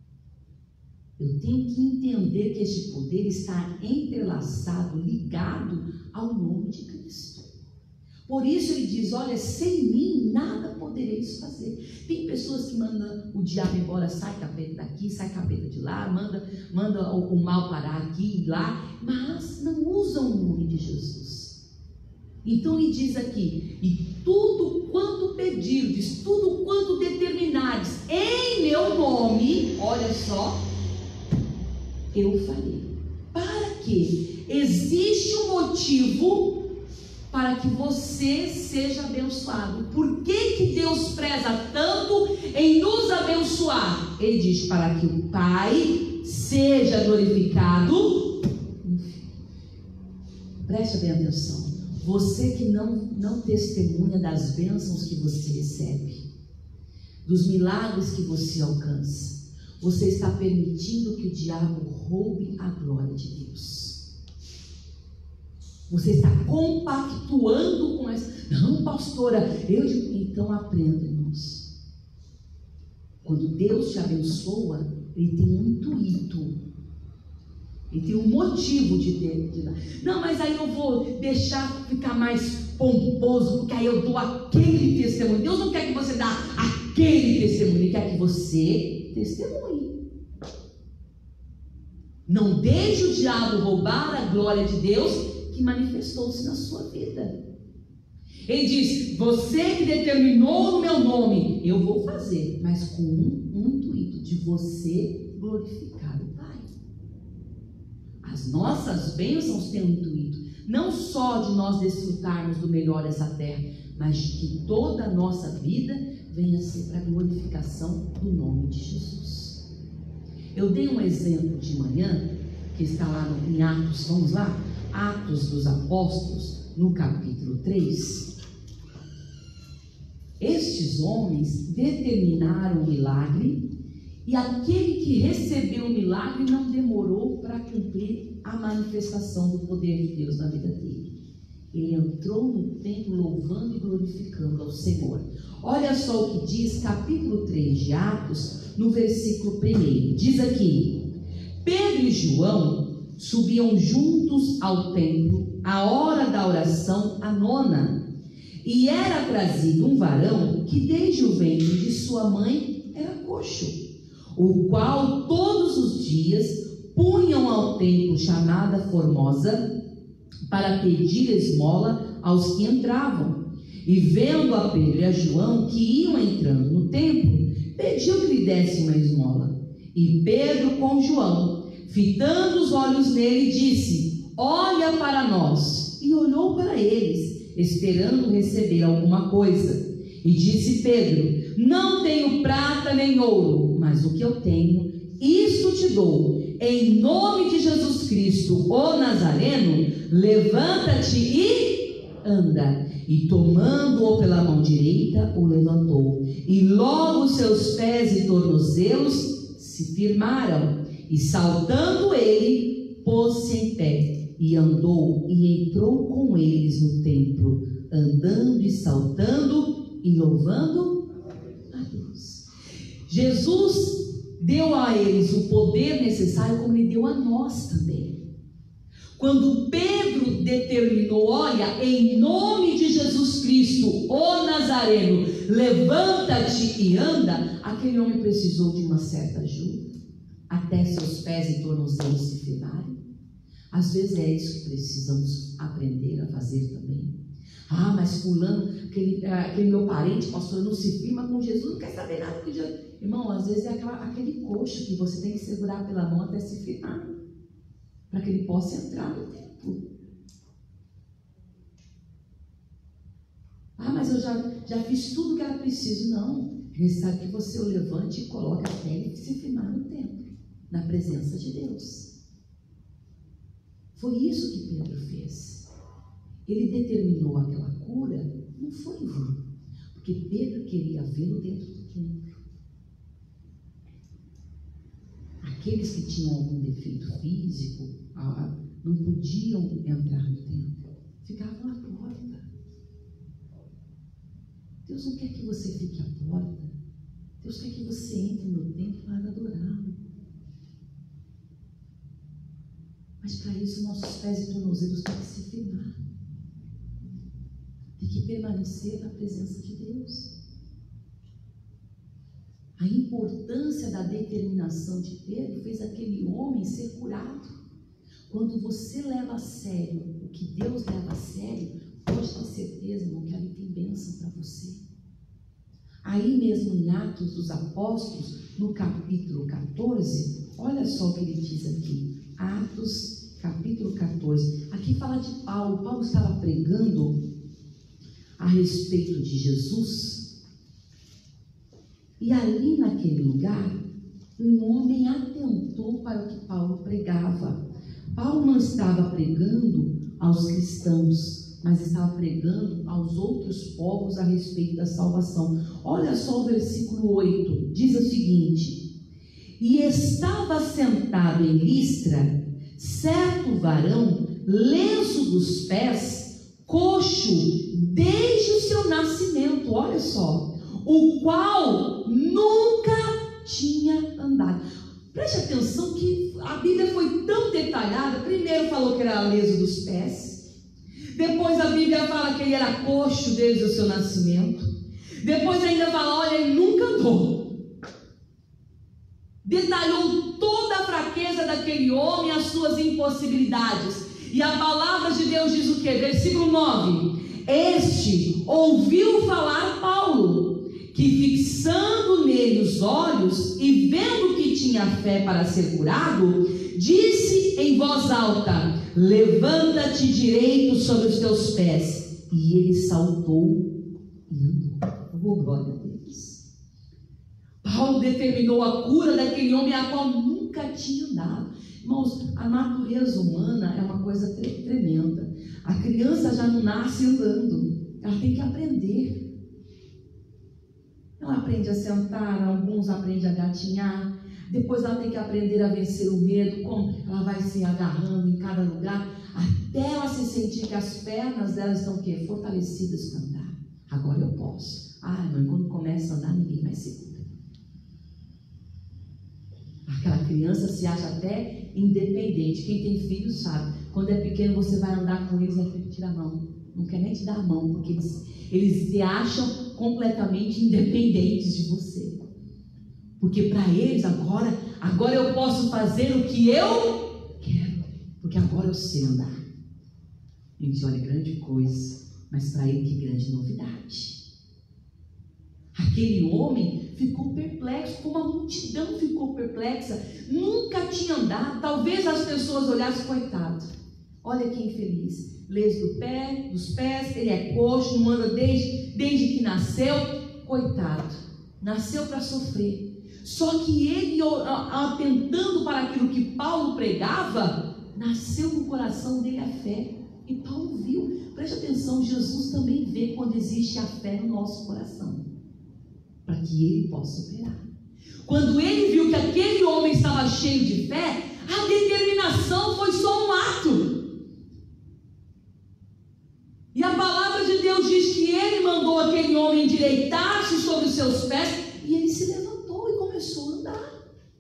Eu tenho que entender que este poder está entrelaçado, ligado ao nome de Cristo. Por isso ele diz: olha, sem mim nada podereis fazer. Tem pessoas que mandam o diabo embora, sai capeta daqui, sai capeta de lá, manda o mal parar aqui e lá, mas não usam o nome de Jesus. Então ele diz aqui: e tudo quanto pedirdes, tudo quanto determinares em meu nome, olha só, eu farei. Para quê? Existe um motivo para que você seja abençoado. Por que Deus preza tanto em nos abençoar? Ele diz: para que o Pai seja glorificado. Preste bem atenção. Você que não testemunha das bênçãos que você recebe, dos milagres que você alcança, você está permitindo que o diabo roube a glória de Deus. Você está compactuando com essa. Não, pastora, então aprenda, irmãos. Quando Deus te abençoa, Ele tem um intuito, Ele tem um motivo de dar. Não, mas aí eu vou deixar ficar mais pomposo, porque aí eu dou aquele testemunho. Deus não quer que você dê aquele testemunho, Ele quer que você testemunhe. Não deixe o diabo roubar a glória de Deus que manifestou-se na sua vida. Ele diz: você que determinou no meu nome, eu vou fazer, mas com um intuito de você glorificar o Pai. As nossas bênçãos têm um intuito, não só de nós desfrutarmos do melhor dessa terra, mas de que toda a nossa vida venha a ser para a glorificação do nome de Jesus. Eu dei um exemplo de manhã, que está lá em Atos, vamos lá? Atos dos Apóstolos, no capítulo 3. Este estes homens determinaram o milagre, e aquele que recebeu o milagre não demorou para cumprir a manifestação do poder de Deus na vida dele. Ele entrou no templo louvando e glorificando ao Senhor. Olha só o que diz capítulo 3 de Atos, no versículo 1. Diz aqui: Pedro e João subiam juntos ao templo à hora da oração, a nona, e era trazido um varão que desde o ventre de sua mãe era coxo, o qual todos os dias punham ao templo chamada Formosa para pedir esmola aos que entravam. E vendo a Pedro e a João que iam entrando no templo, pediu que lhe dessem uma esmola. E Pedro com João, fitando os olhos nele, disse: olha para nós. E olhou para eles, esperando receber alguma coisa. E disse Pedro: não tenho prata nem ouro, mas o que eu tenho, isso te dou. Em nome de Jesus Cristo, o Nazareno, levanta-te e anda. E tomando-o pela mão direita, o levantou. E logo seus pés e tornozelos se firmaram. E saltando ele, pôs-se em pé. E andou e entrou com eles no templo, andando e saltando e louvando a Deus. Jesus deu a eles o poder necessário, como ele deu a nós também. Quando Pedro determinou: olha, em nome de Jesus Cristo, o Nazareno, levanta-te e anda, aquele homem precisou de uma certa ajuda, até seus pés e tornozelos se firmarem. Às vezes é isso que precisamos aprender a fazer também. Ah, mas fulano, aquele meu parente, pastor, não se firma com Jesus, não quer saber nada com Jesus. Irmão, às vezes é aquele coxo que você tem que segurar pela mão até se firmar, para que ele possa entrar no templo. Ah, mas eu já fiz tudo que era preciso. Não, ele sabe que você o levante e coloque até ele se firmar no templo, na presença de Deus. Foi isso que Pedro fez. Ele determinou aquela cura, não foi em vão, porque Pedro queria vê-lo dentro do templo. Aqueles que tinham algum defeito físico não podiam entrar no templo, ficavam à porta. Deus não quer que você fique à porta. Deus quer que você entre no templo para adorá-lo. Mas para isso nossos pés e tornozelos têm que se firmar, tem que permanecer na presença de Deus. A importância da determinação de Pedro fez aquele homem ser curado. Quando você leva a sério o que Deus leva a sério, pode ter certeza, irmão, que ali tem bênção para você. Aí mesmo em Atos dos Apóstolos, no capítulo 14, olha só o que ele diz aqui. Atos capítulo 14. Aqui fala de Paulo. Paulo estava pregando a respeito de Jesus. E ali naquele lugar, um homem atentou para o que Paulo pregava. Paulo não estava pregando aos cristãos, mas estava pregando aos outros povos a respeito da salvação. Olha só o versículo 8, diz o seguinte: e estava sentado em Listra certo varão, leso dos pés, coxo desde o seu nascimento, olha só, o qual nunca tinha andado. Preste atenção que a Bíblia foi tão detalhada. Primeiro falou que era leso dos pés, depois a Bíblia fala que ele era coxo desde o seu nascimento, depois ainda fala, olha, ele nunca andou. Detalhou toda a fraqueza daquele homem, as suas impossibilidades. E a palavra de Deus diz o que? Versículo 9: este ouviu falar Paulo, que fixando nele os olhos e vendo que tinha fé para ser curado, disse em voz alta: levanta-te direito sobre os teus pés. E ele saltou e andou. Oh, glória a Deus. Paulo determinou a cura daquele homem a qual nunca tinha andado. Irmãos, a natureza humana é uma coisa tremenda. A criança já não nasce andando, ela tem que aprender. Ela aprende a sentar, alguns aprendem a gatinhar, depois ela tem que aprender a vencer o medo, como ela vai se agarrando em cada lugar, até ela se sentir que as pernas dela estão o quê? Fortalecidas para andar. Agora eu posso. Mãe, quando começa a andar, ninguém mais segura. Aquela criança se acha até independente. Quem tem filhos sabe. Quando é pequeno, você vai andar com eles, aí tira a mão. Não quer nem te dar a mão, porque eles se acham completamente independentes de você. Porque para eles, agora eu posso fazer o que eu quero. Porque agora eu sei andar. Gente, olha, grande coisa. Mas para ele, que grande novidade. Aquele homem ficou perplexo, como a multidão ficou perplexa. Nunca tinha andado. Talvez as pessoas olhassem, coitado. Olha que infeliz. Leso dos pés, ele é coxo, não anda desde que nasceu. Coitado. Nasceu para sofrer. Só que ele, atentando para aquilo que Paulo pregava, nasceu no coração dele a fé. E Paulo viu. Preste atenção, Jesus também vê quando existe a fé no nosso coração, para que ele possa operar. Quando ele viu que aquele homem estava cheio de fé, a determinação foi só um ato. E a palavra de Deus diz que ele mandou aquele homem endireitar-se sobre os seus pés, e ele se levantou e começou a andar.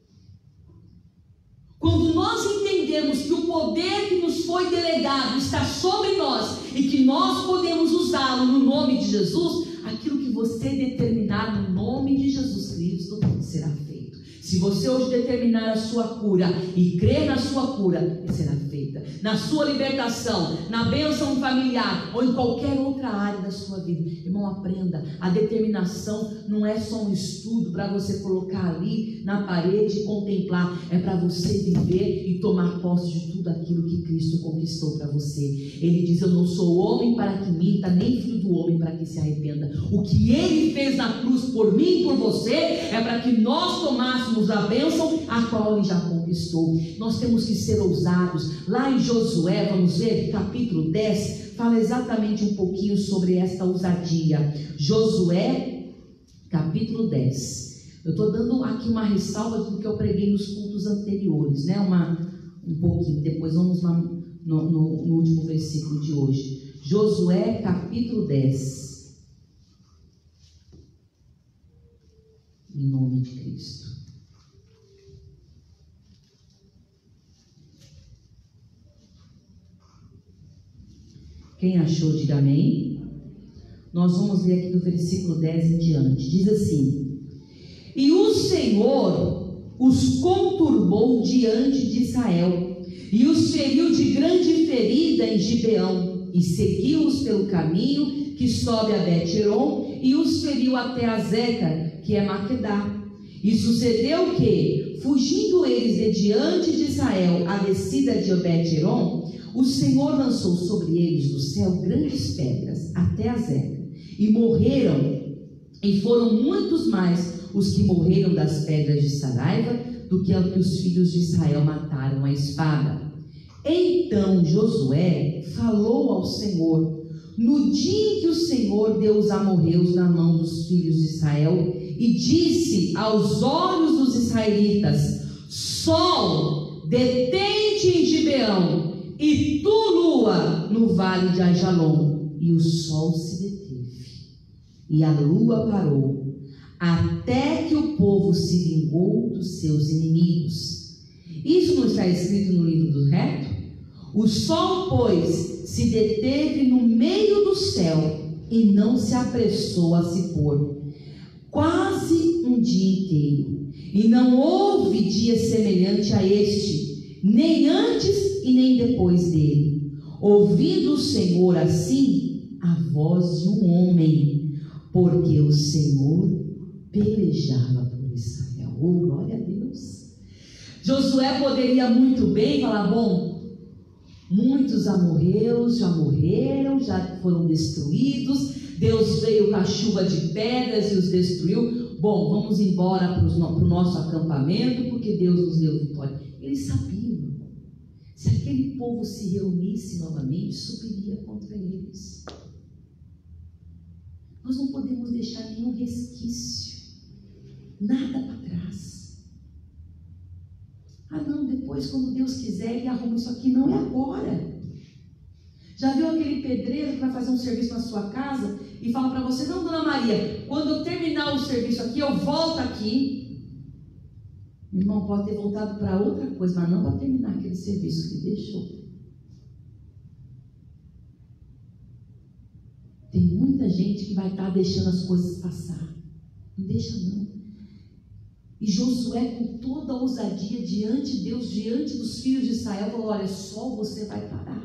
Quando nós entendemos que o poder que nos foi delegado está sobre nós e que nós podemos usá-lo no nome de Jesus, aquilo que você determinar no nome de Jesus Cristo será feito. Se você hoje determinar a sua cura e crer na sua cura, será feita. Na sua libertação, na bênção familiar ou em qualquer outra área da sua vida. Irmão, aprenda. A determinação não é só um estudo para você colocar ali na parede e contemplar. É para você viver e tomar posse de tudo aquilo que Cristo conquistou para você. Ele diz: eu não sou homem para que minta, nem filho do homem para que se arrependa. O que Ele fez na cruz por mim e por você é para que nós tomássemos a bênção a qual Ele já conquistou. Nós temos que ser ousados. Lá em Josué, vamos ver, capítulo 10, fala exatamente um pouquinho sobre esta ousadia. Josué, capítulo 10. Eu estou dando aqui uma ressalva do que eu preguei nos cultos anteriores, né? Um pouquinho, depois vamos lá no último versículo de hoje. Josué, capítulo 10. Em nome de Cristo. Quem achou, diga amém. Nós vamos ler aqui do versículo 10 em diante. Diz assim: e o Senhor os conturbou diante de Israel, e os feriu de grande ferida em Gibeão, e seguiu-os pelo caminho que sobe a Bet-Heron, e os feriu até a Zeca, que é Maquedá. E sucedeu que, fugindo eles de diante de Israel a descida de Bet-Heron, o Senhor lançou sobre eles do céu grandes pedras até a Zeca, e morreram, e foram muitos mais os que morreram das pedras de Saraiva do que os filhos de Israel mataram à espada. Então Josué falou ao Senhor no dia em que o Senhor deu os amorreus na mão dos filhos de Israel, e disse aos olhos dos israelitas: Sol, detente em Gibeão, e tu, lua, no vale de Ajalon. E o sol se deteve, e a lua parou, até que o povo se vingou dos seus inimigos. Isso não está escrito no livro do reto? O sol, pois, se deteve no meio do céu, e não se apressou a se pôr, quase um dia inteiro. E não houve dia semelhante a este, nem antes e nem depois dele. Ouvindo o Senhor assim a voz de um homem, porque o Senhor pelejava por Israel. Oh, glória a Deus! Josué poderia muito bem falar: bom, muitos amorreus já morreram, já foram destruídos, Deus veio com a chuva de pedras e os destruiu. Bom, vamos embora para o nosso acampamento, porque Deus nos deu vitória. Eles sabiam. Se aquele povo se reunisse novamente, subiria contra eles. Nós não podemos deixar nenhum resquício Nada para trás. Ah, não, depois, quando Deus quiser, Ele arruma isso aqui. Não é agora. Já viu aquele pedreiro que vai fazer um serviço na sua casa e fala para você: não, dona Maria, quando eu terminar o serviço aqui, eu volto aqui. Meu irmão, pode ter voltado para outra coisa, mas não para terminar aquele serviço que deixou. Tem muita gente que vai estar deixando as coisas passar. Não deixa não. E Josué, com toda a ousadia diante de Deus, diante dos filhos de Israel, falou: olha, sol você vai parar.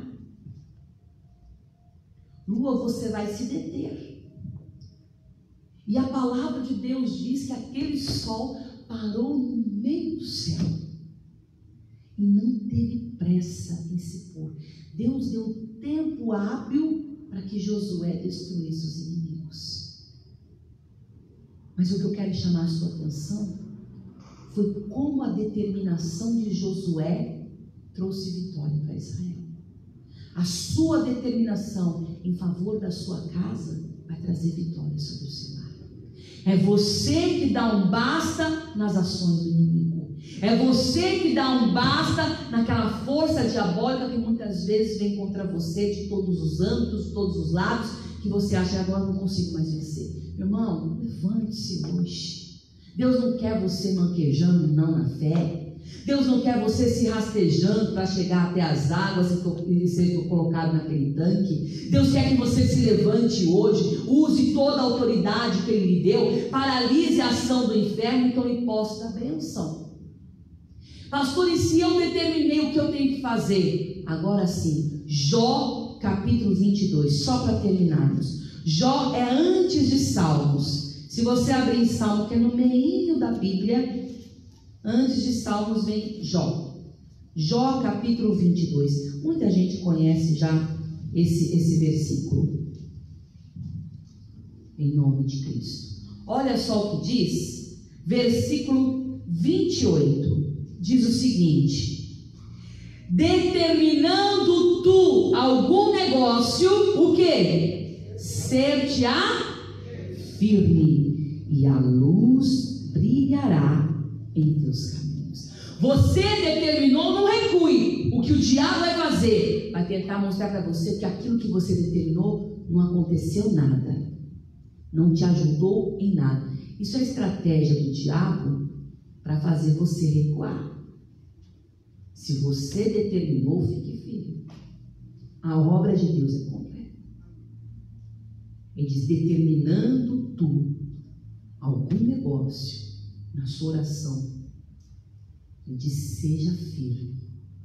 Lua, você vai se deter. E a palavra de Deus diz que aquele sol parou no meio do céu e não teve pressa em se pôr. Deus deu tempo hábil para que Josué destruísse os inimigos. Mas o que eu quero chamar a sua atenção foi como a determinação de Josué trouxe vitória para Israel. A sua determinação em favor da sua casa vai trazer vitória sobre o seu lar. É você que dá um basta nas ações do inimigo. É você que dá um basta naquela força diabólica que muitas vezes vem contra você de todos os âmbitos, de todos os lados, que você acha: agora não consigo mais vencer. Meu irmão, levante-se hoje. Deus não quer você manquejando não na fé. Deus não quer você se rastejando para chegar até as águas e ser colocado naquele tanque. Deus quer que você se levante hoje, use toda a autoridade que Ele lhe deu, paralise a ação do inferno, então Ele possa dar bênção. Pastor, e se eu determinei o que eu tenho que fazer? Agora sim, Jó capítulo 22, só para terminarmos. Jó é antes de Salmos. Se você abrir em Salmo, que é no meio da Bíblia, antes de Salmos vem Jó. Jó capítulo 22. Muita gente conhece já esse versículo. Em nome de Cristo. Olha só o que diz. Versículo 28. Diz o seguinte: determinando tu algum negócio, o que? Ser-te-á firme, e a luz brilhará em teus caminhos. Você determinou, não recue. O que o diabo vai fazer? Vai tentar mostrar para você que aquilo que você determinou não aconteceu nada, não te ajudou em nada. Isso é estratégia do diabo para fazer você recuar. Se você determinou, fique firme. A obra de Deus é completa. Ele diz: determinando tu algum negócio na sua oração, Ele diz: seja firme.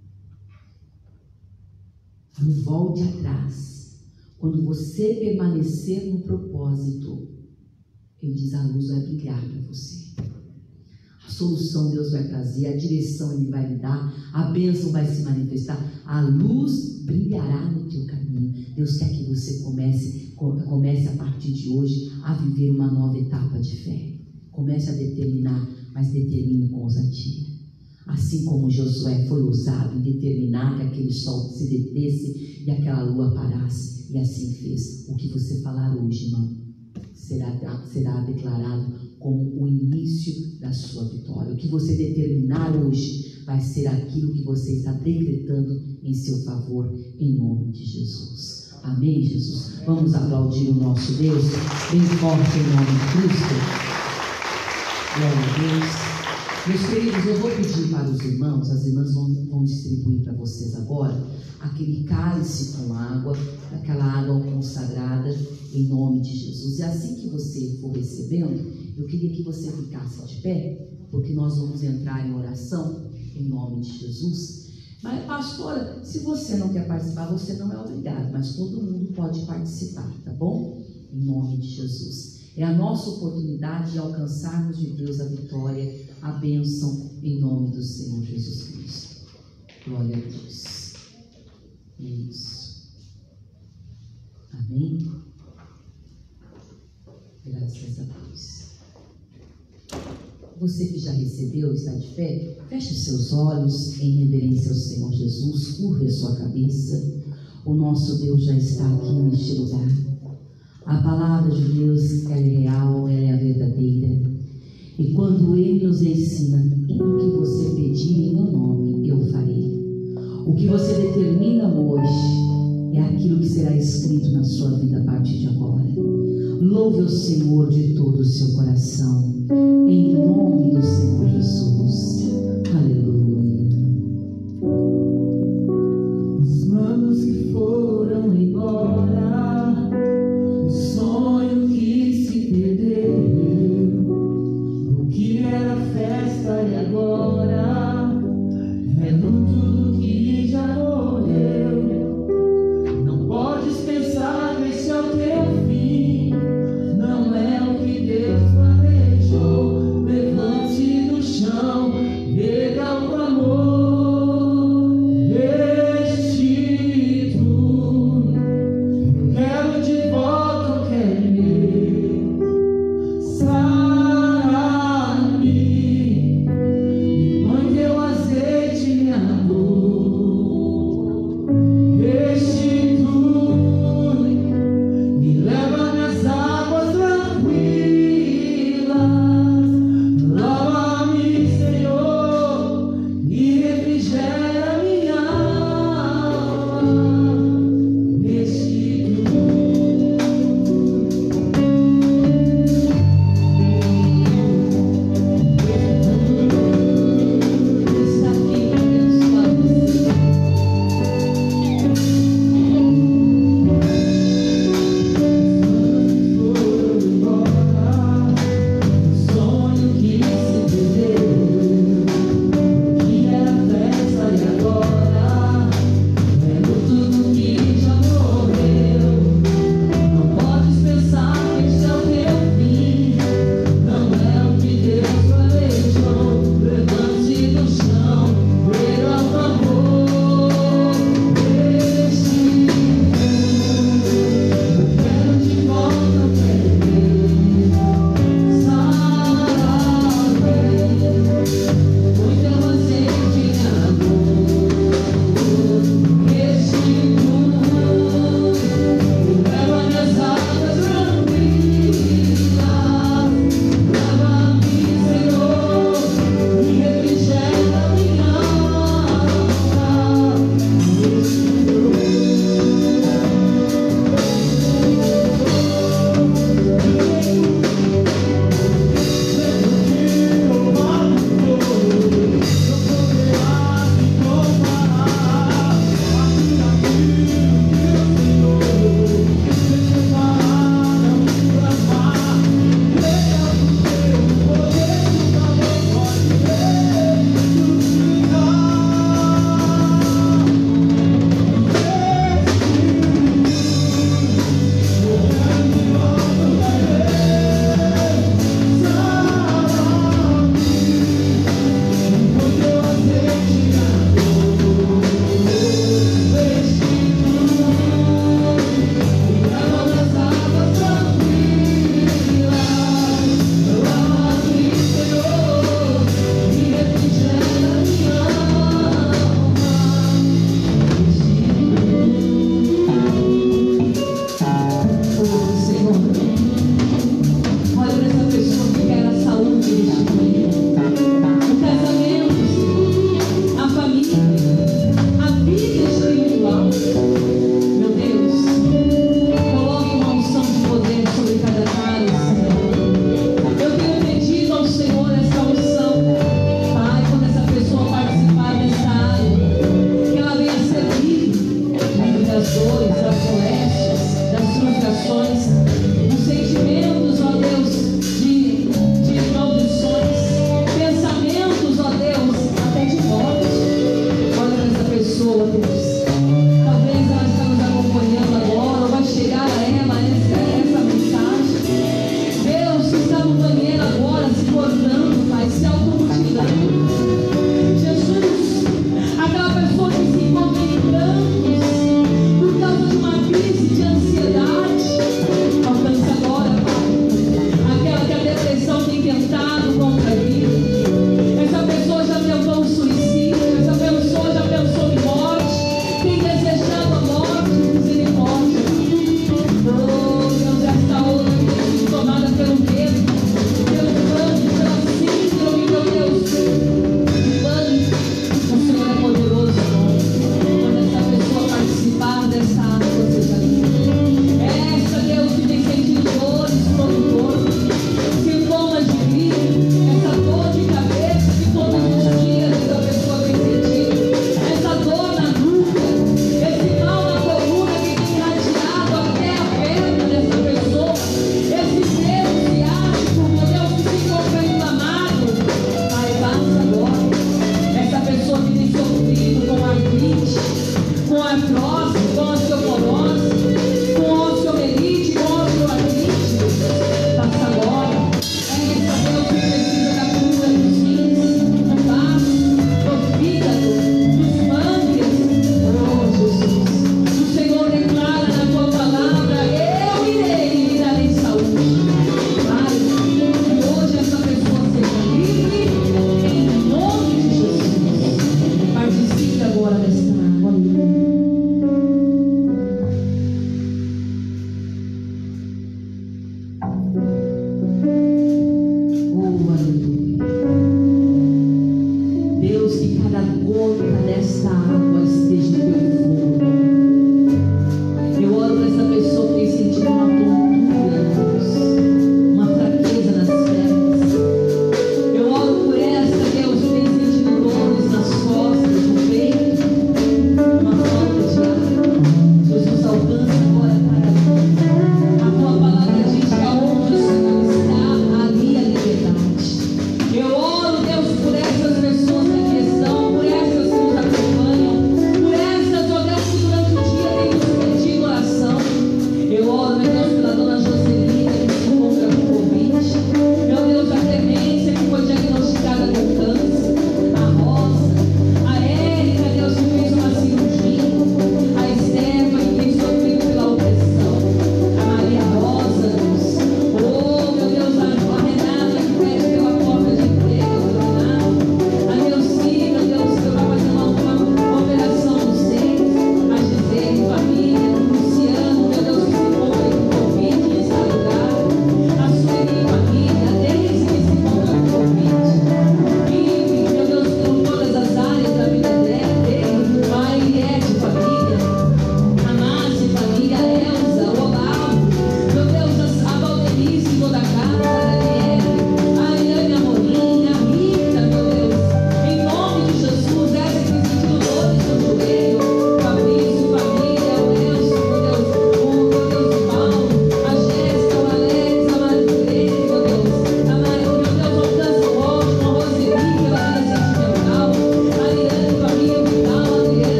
Não volte atrás. Quando você permanecer no propósito, Ele diz: a luz vai brilhar para você. A solução Deus vai trazer, a direção Ele vai lhe dar, a bênção vai se manifestar, a luz brilhará no teu caminho. Deus quer que você comece a partir de hoje a viver uma nova etapa de fé. Comece a determinar, mas determine com ousadia. Assim como Josué foi ousado em determinar que aquele sol se detesse e aquela lua parasse, e assim fez. O que você falar hoje, irmão, será declarado como o início da sua vitória. O que você determinar hoje vai ser aquilo que você está decretando em seu favor, em nome de Jesus. Amém, Jesus? Vamos aplaudir o nosso Deus bem forte em nome de Cristo. Glória a Deus. Meus queridos, eu vou pedir para os irmãos, as irmãs vão distribuir para vocês agora aquele cálice com água, aquela água consagrada em nome de Jesus. E assim que você for recebendo, eu queria que você ficasse de pé, porque nós vamos entrar em oração em nome de Jesus. Mas, pastora, se você não quer participar, você não é obrigado, mas todo mundo pode participar, tá bom? Em nome de Jesus. É a nossa oportunidade de alcançarmos de Deus a vitória, a bênção, em nome do Senhor Jesus Cristo. Glória a Deus. Isso. Amém? Graças a Deus. Você que já recebeu, está de pé, feche os seus olhos em reverência ao Senhor Jesus, curve a sua cabeça. O nosso Deus já está aqui neste lugar. A palavra de Deus, ela é real, ela é a verdadeira. E quando Ele nos ensina, tudo o que você pedir em meu nome, eu farei. O que você determina hoje é aquilo que será escrito na sua vida a partir de agora. Louve o Senhor de todo o seu coração, em nome do Senhor Jesus. Aleluia. Os manos que foram embora, o sonho que se perdeu, o que era festa e agora é tudo que já morreu. Não podes pensar que esse é o teu fim, não é o que Deus planejou. Levante do chão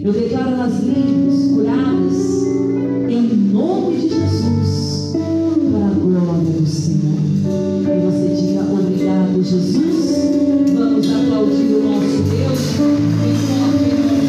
Eu declaro elas livres, curadas, em nome de Jesus, para a glória do Senhor. E você diga obrigado, Jesus. Vamos aplaudir o nosso Deus em nome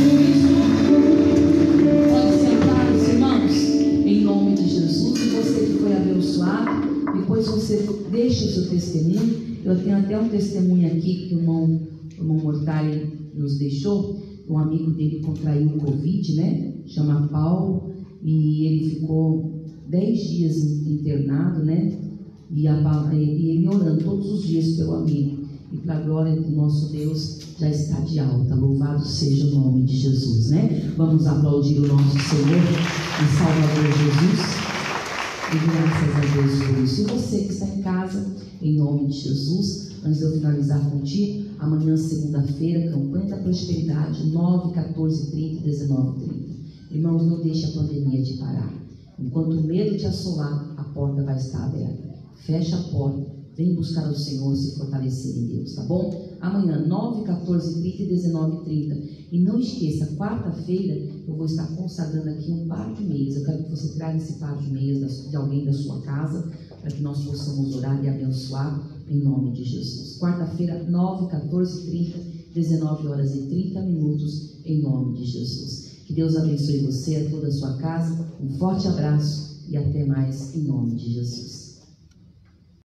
de Cristo. Pode sentar, os irmãos, em nome de Jesus. E você que foi abençoado, depois você deixa o seu testemunho. Eu tenho até um testemunho aqui que o irmão Mortari nos deixou. Um amigo dele contraiu o Covid, né? Chama Paulo, e ele ficou 10 dias internado, né? E ele orando todos os dias pelo amigo. E para a glória do nosso Deus, já está de alta. Louvado seja o nome de Jesus, né? Vamos aplaudir o nosso Senhor e Salvador Jesus. E graças a Deus por isso. E você que está em casa, em nome de Jesus, antes de eu finalizar contigo, amanhã, segunda-feira, campanha da prosperidade, 9, 14, 30 e 19, 30. Irmãos, não deixe a pandemia de parar. Enquanto o medo te assolar, a porta vai estar aberta. Fecha a porta, vem buscar o Senhor, se fortalecer em Deus, tá bom? Amanhã, 9, 14, 30 e 19, 30. E não esqueça, quarta-feira eu vou estar consagrando aqui um par de meias. Eu quero que você traga esse par de meias de alguém da sua casa, para que nós possamos orar e abençoar em nome de Jesus. Quarta-feira, 9, 14, 30, 19 horas e 30 minutos, em nome de Jesus. Que Deus abençoe você, a toda a sua casa. Um forte abraço e até mais em nome de Jesus.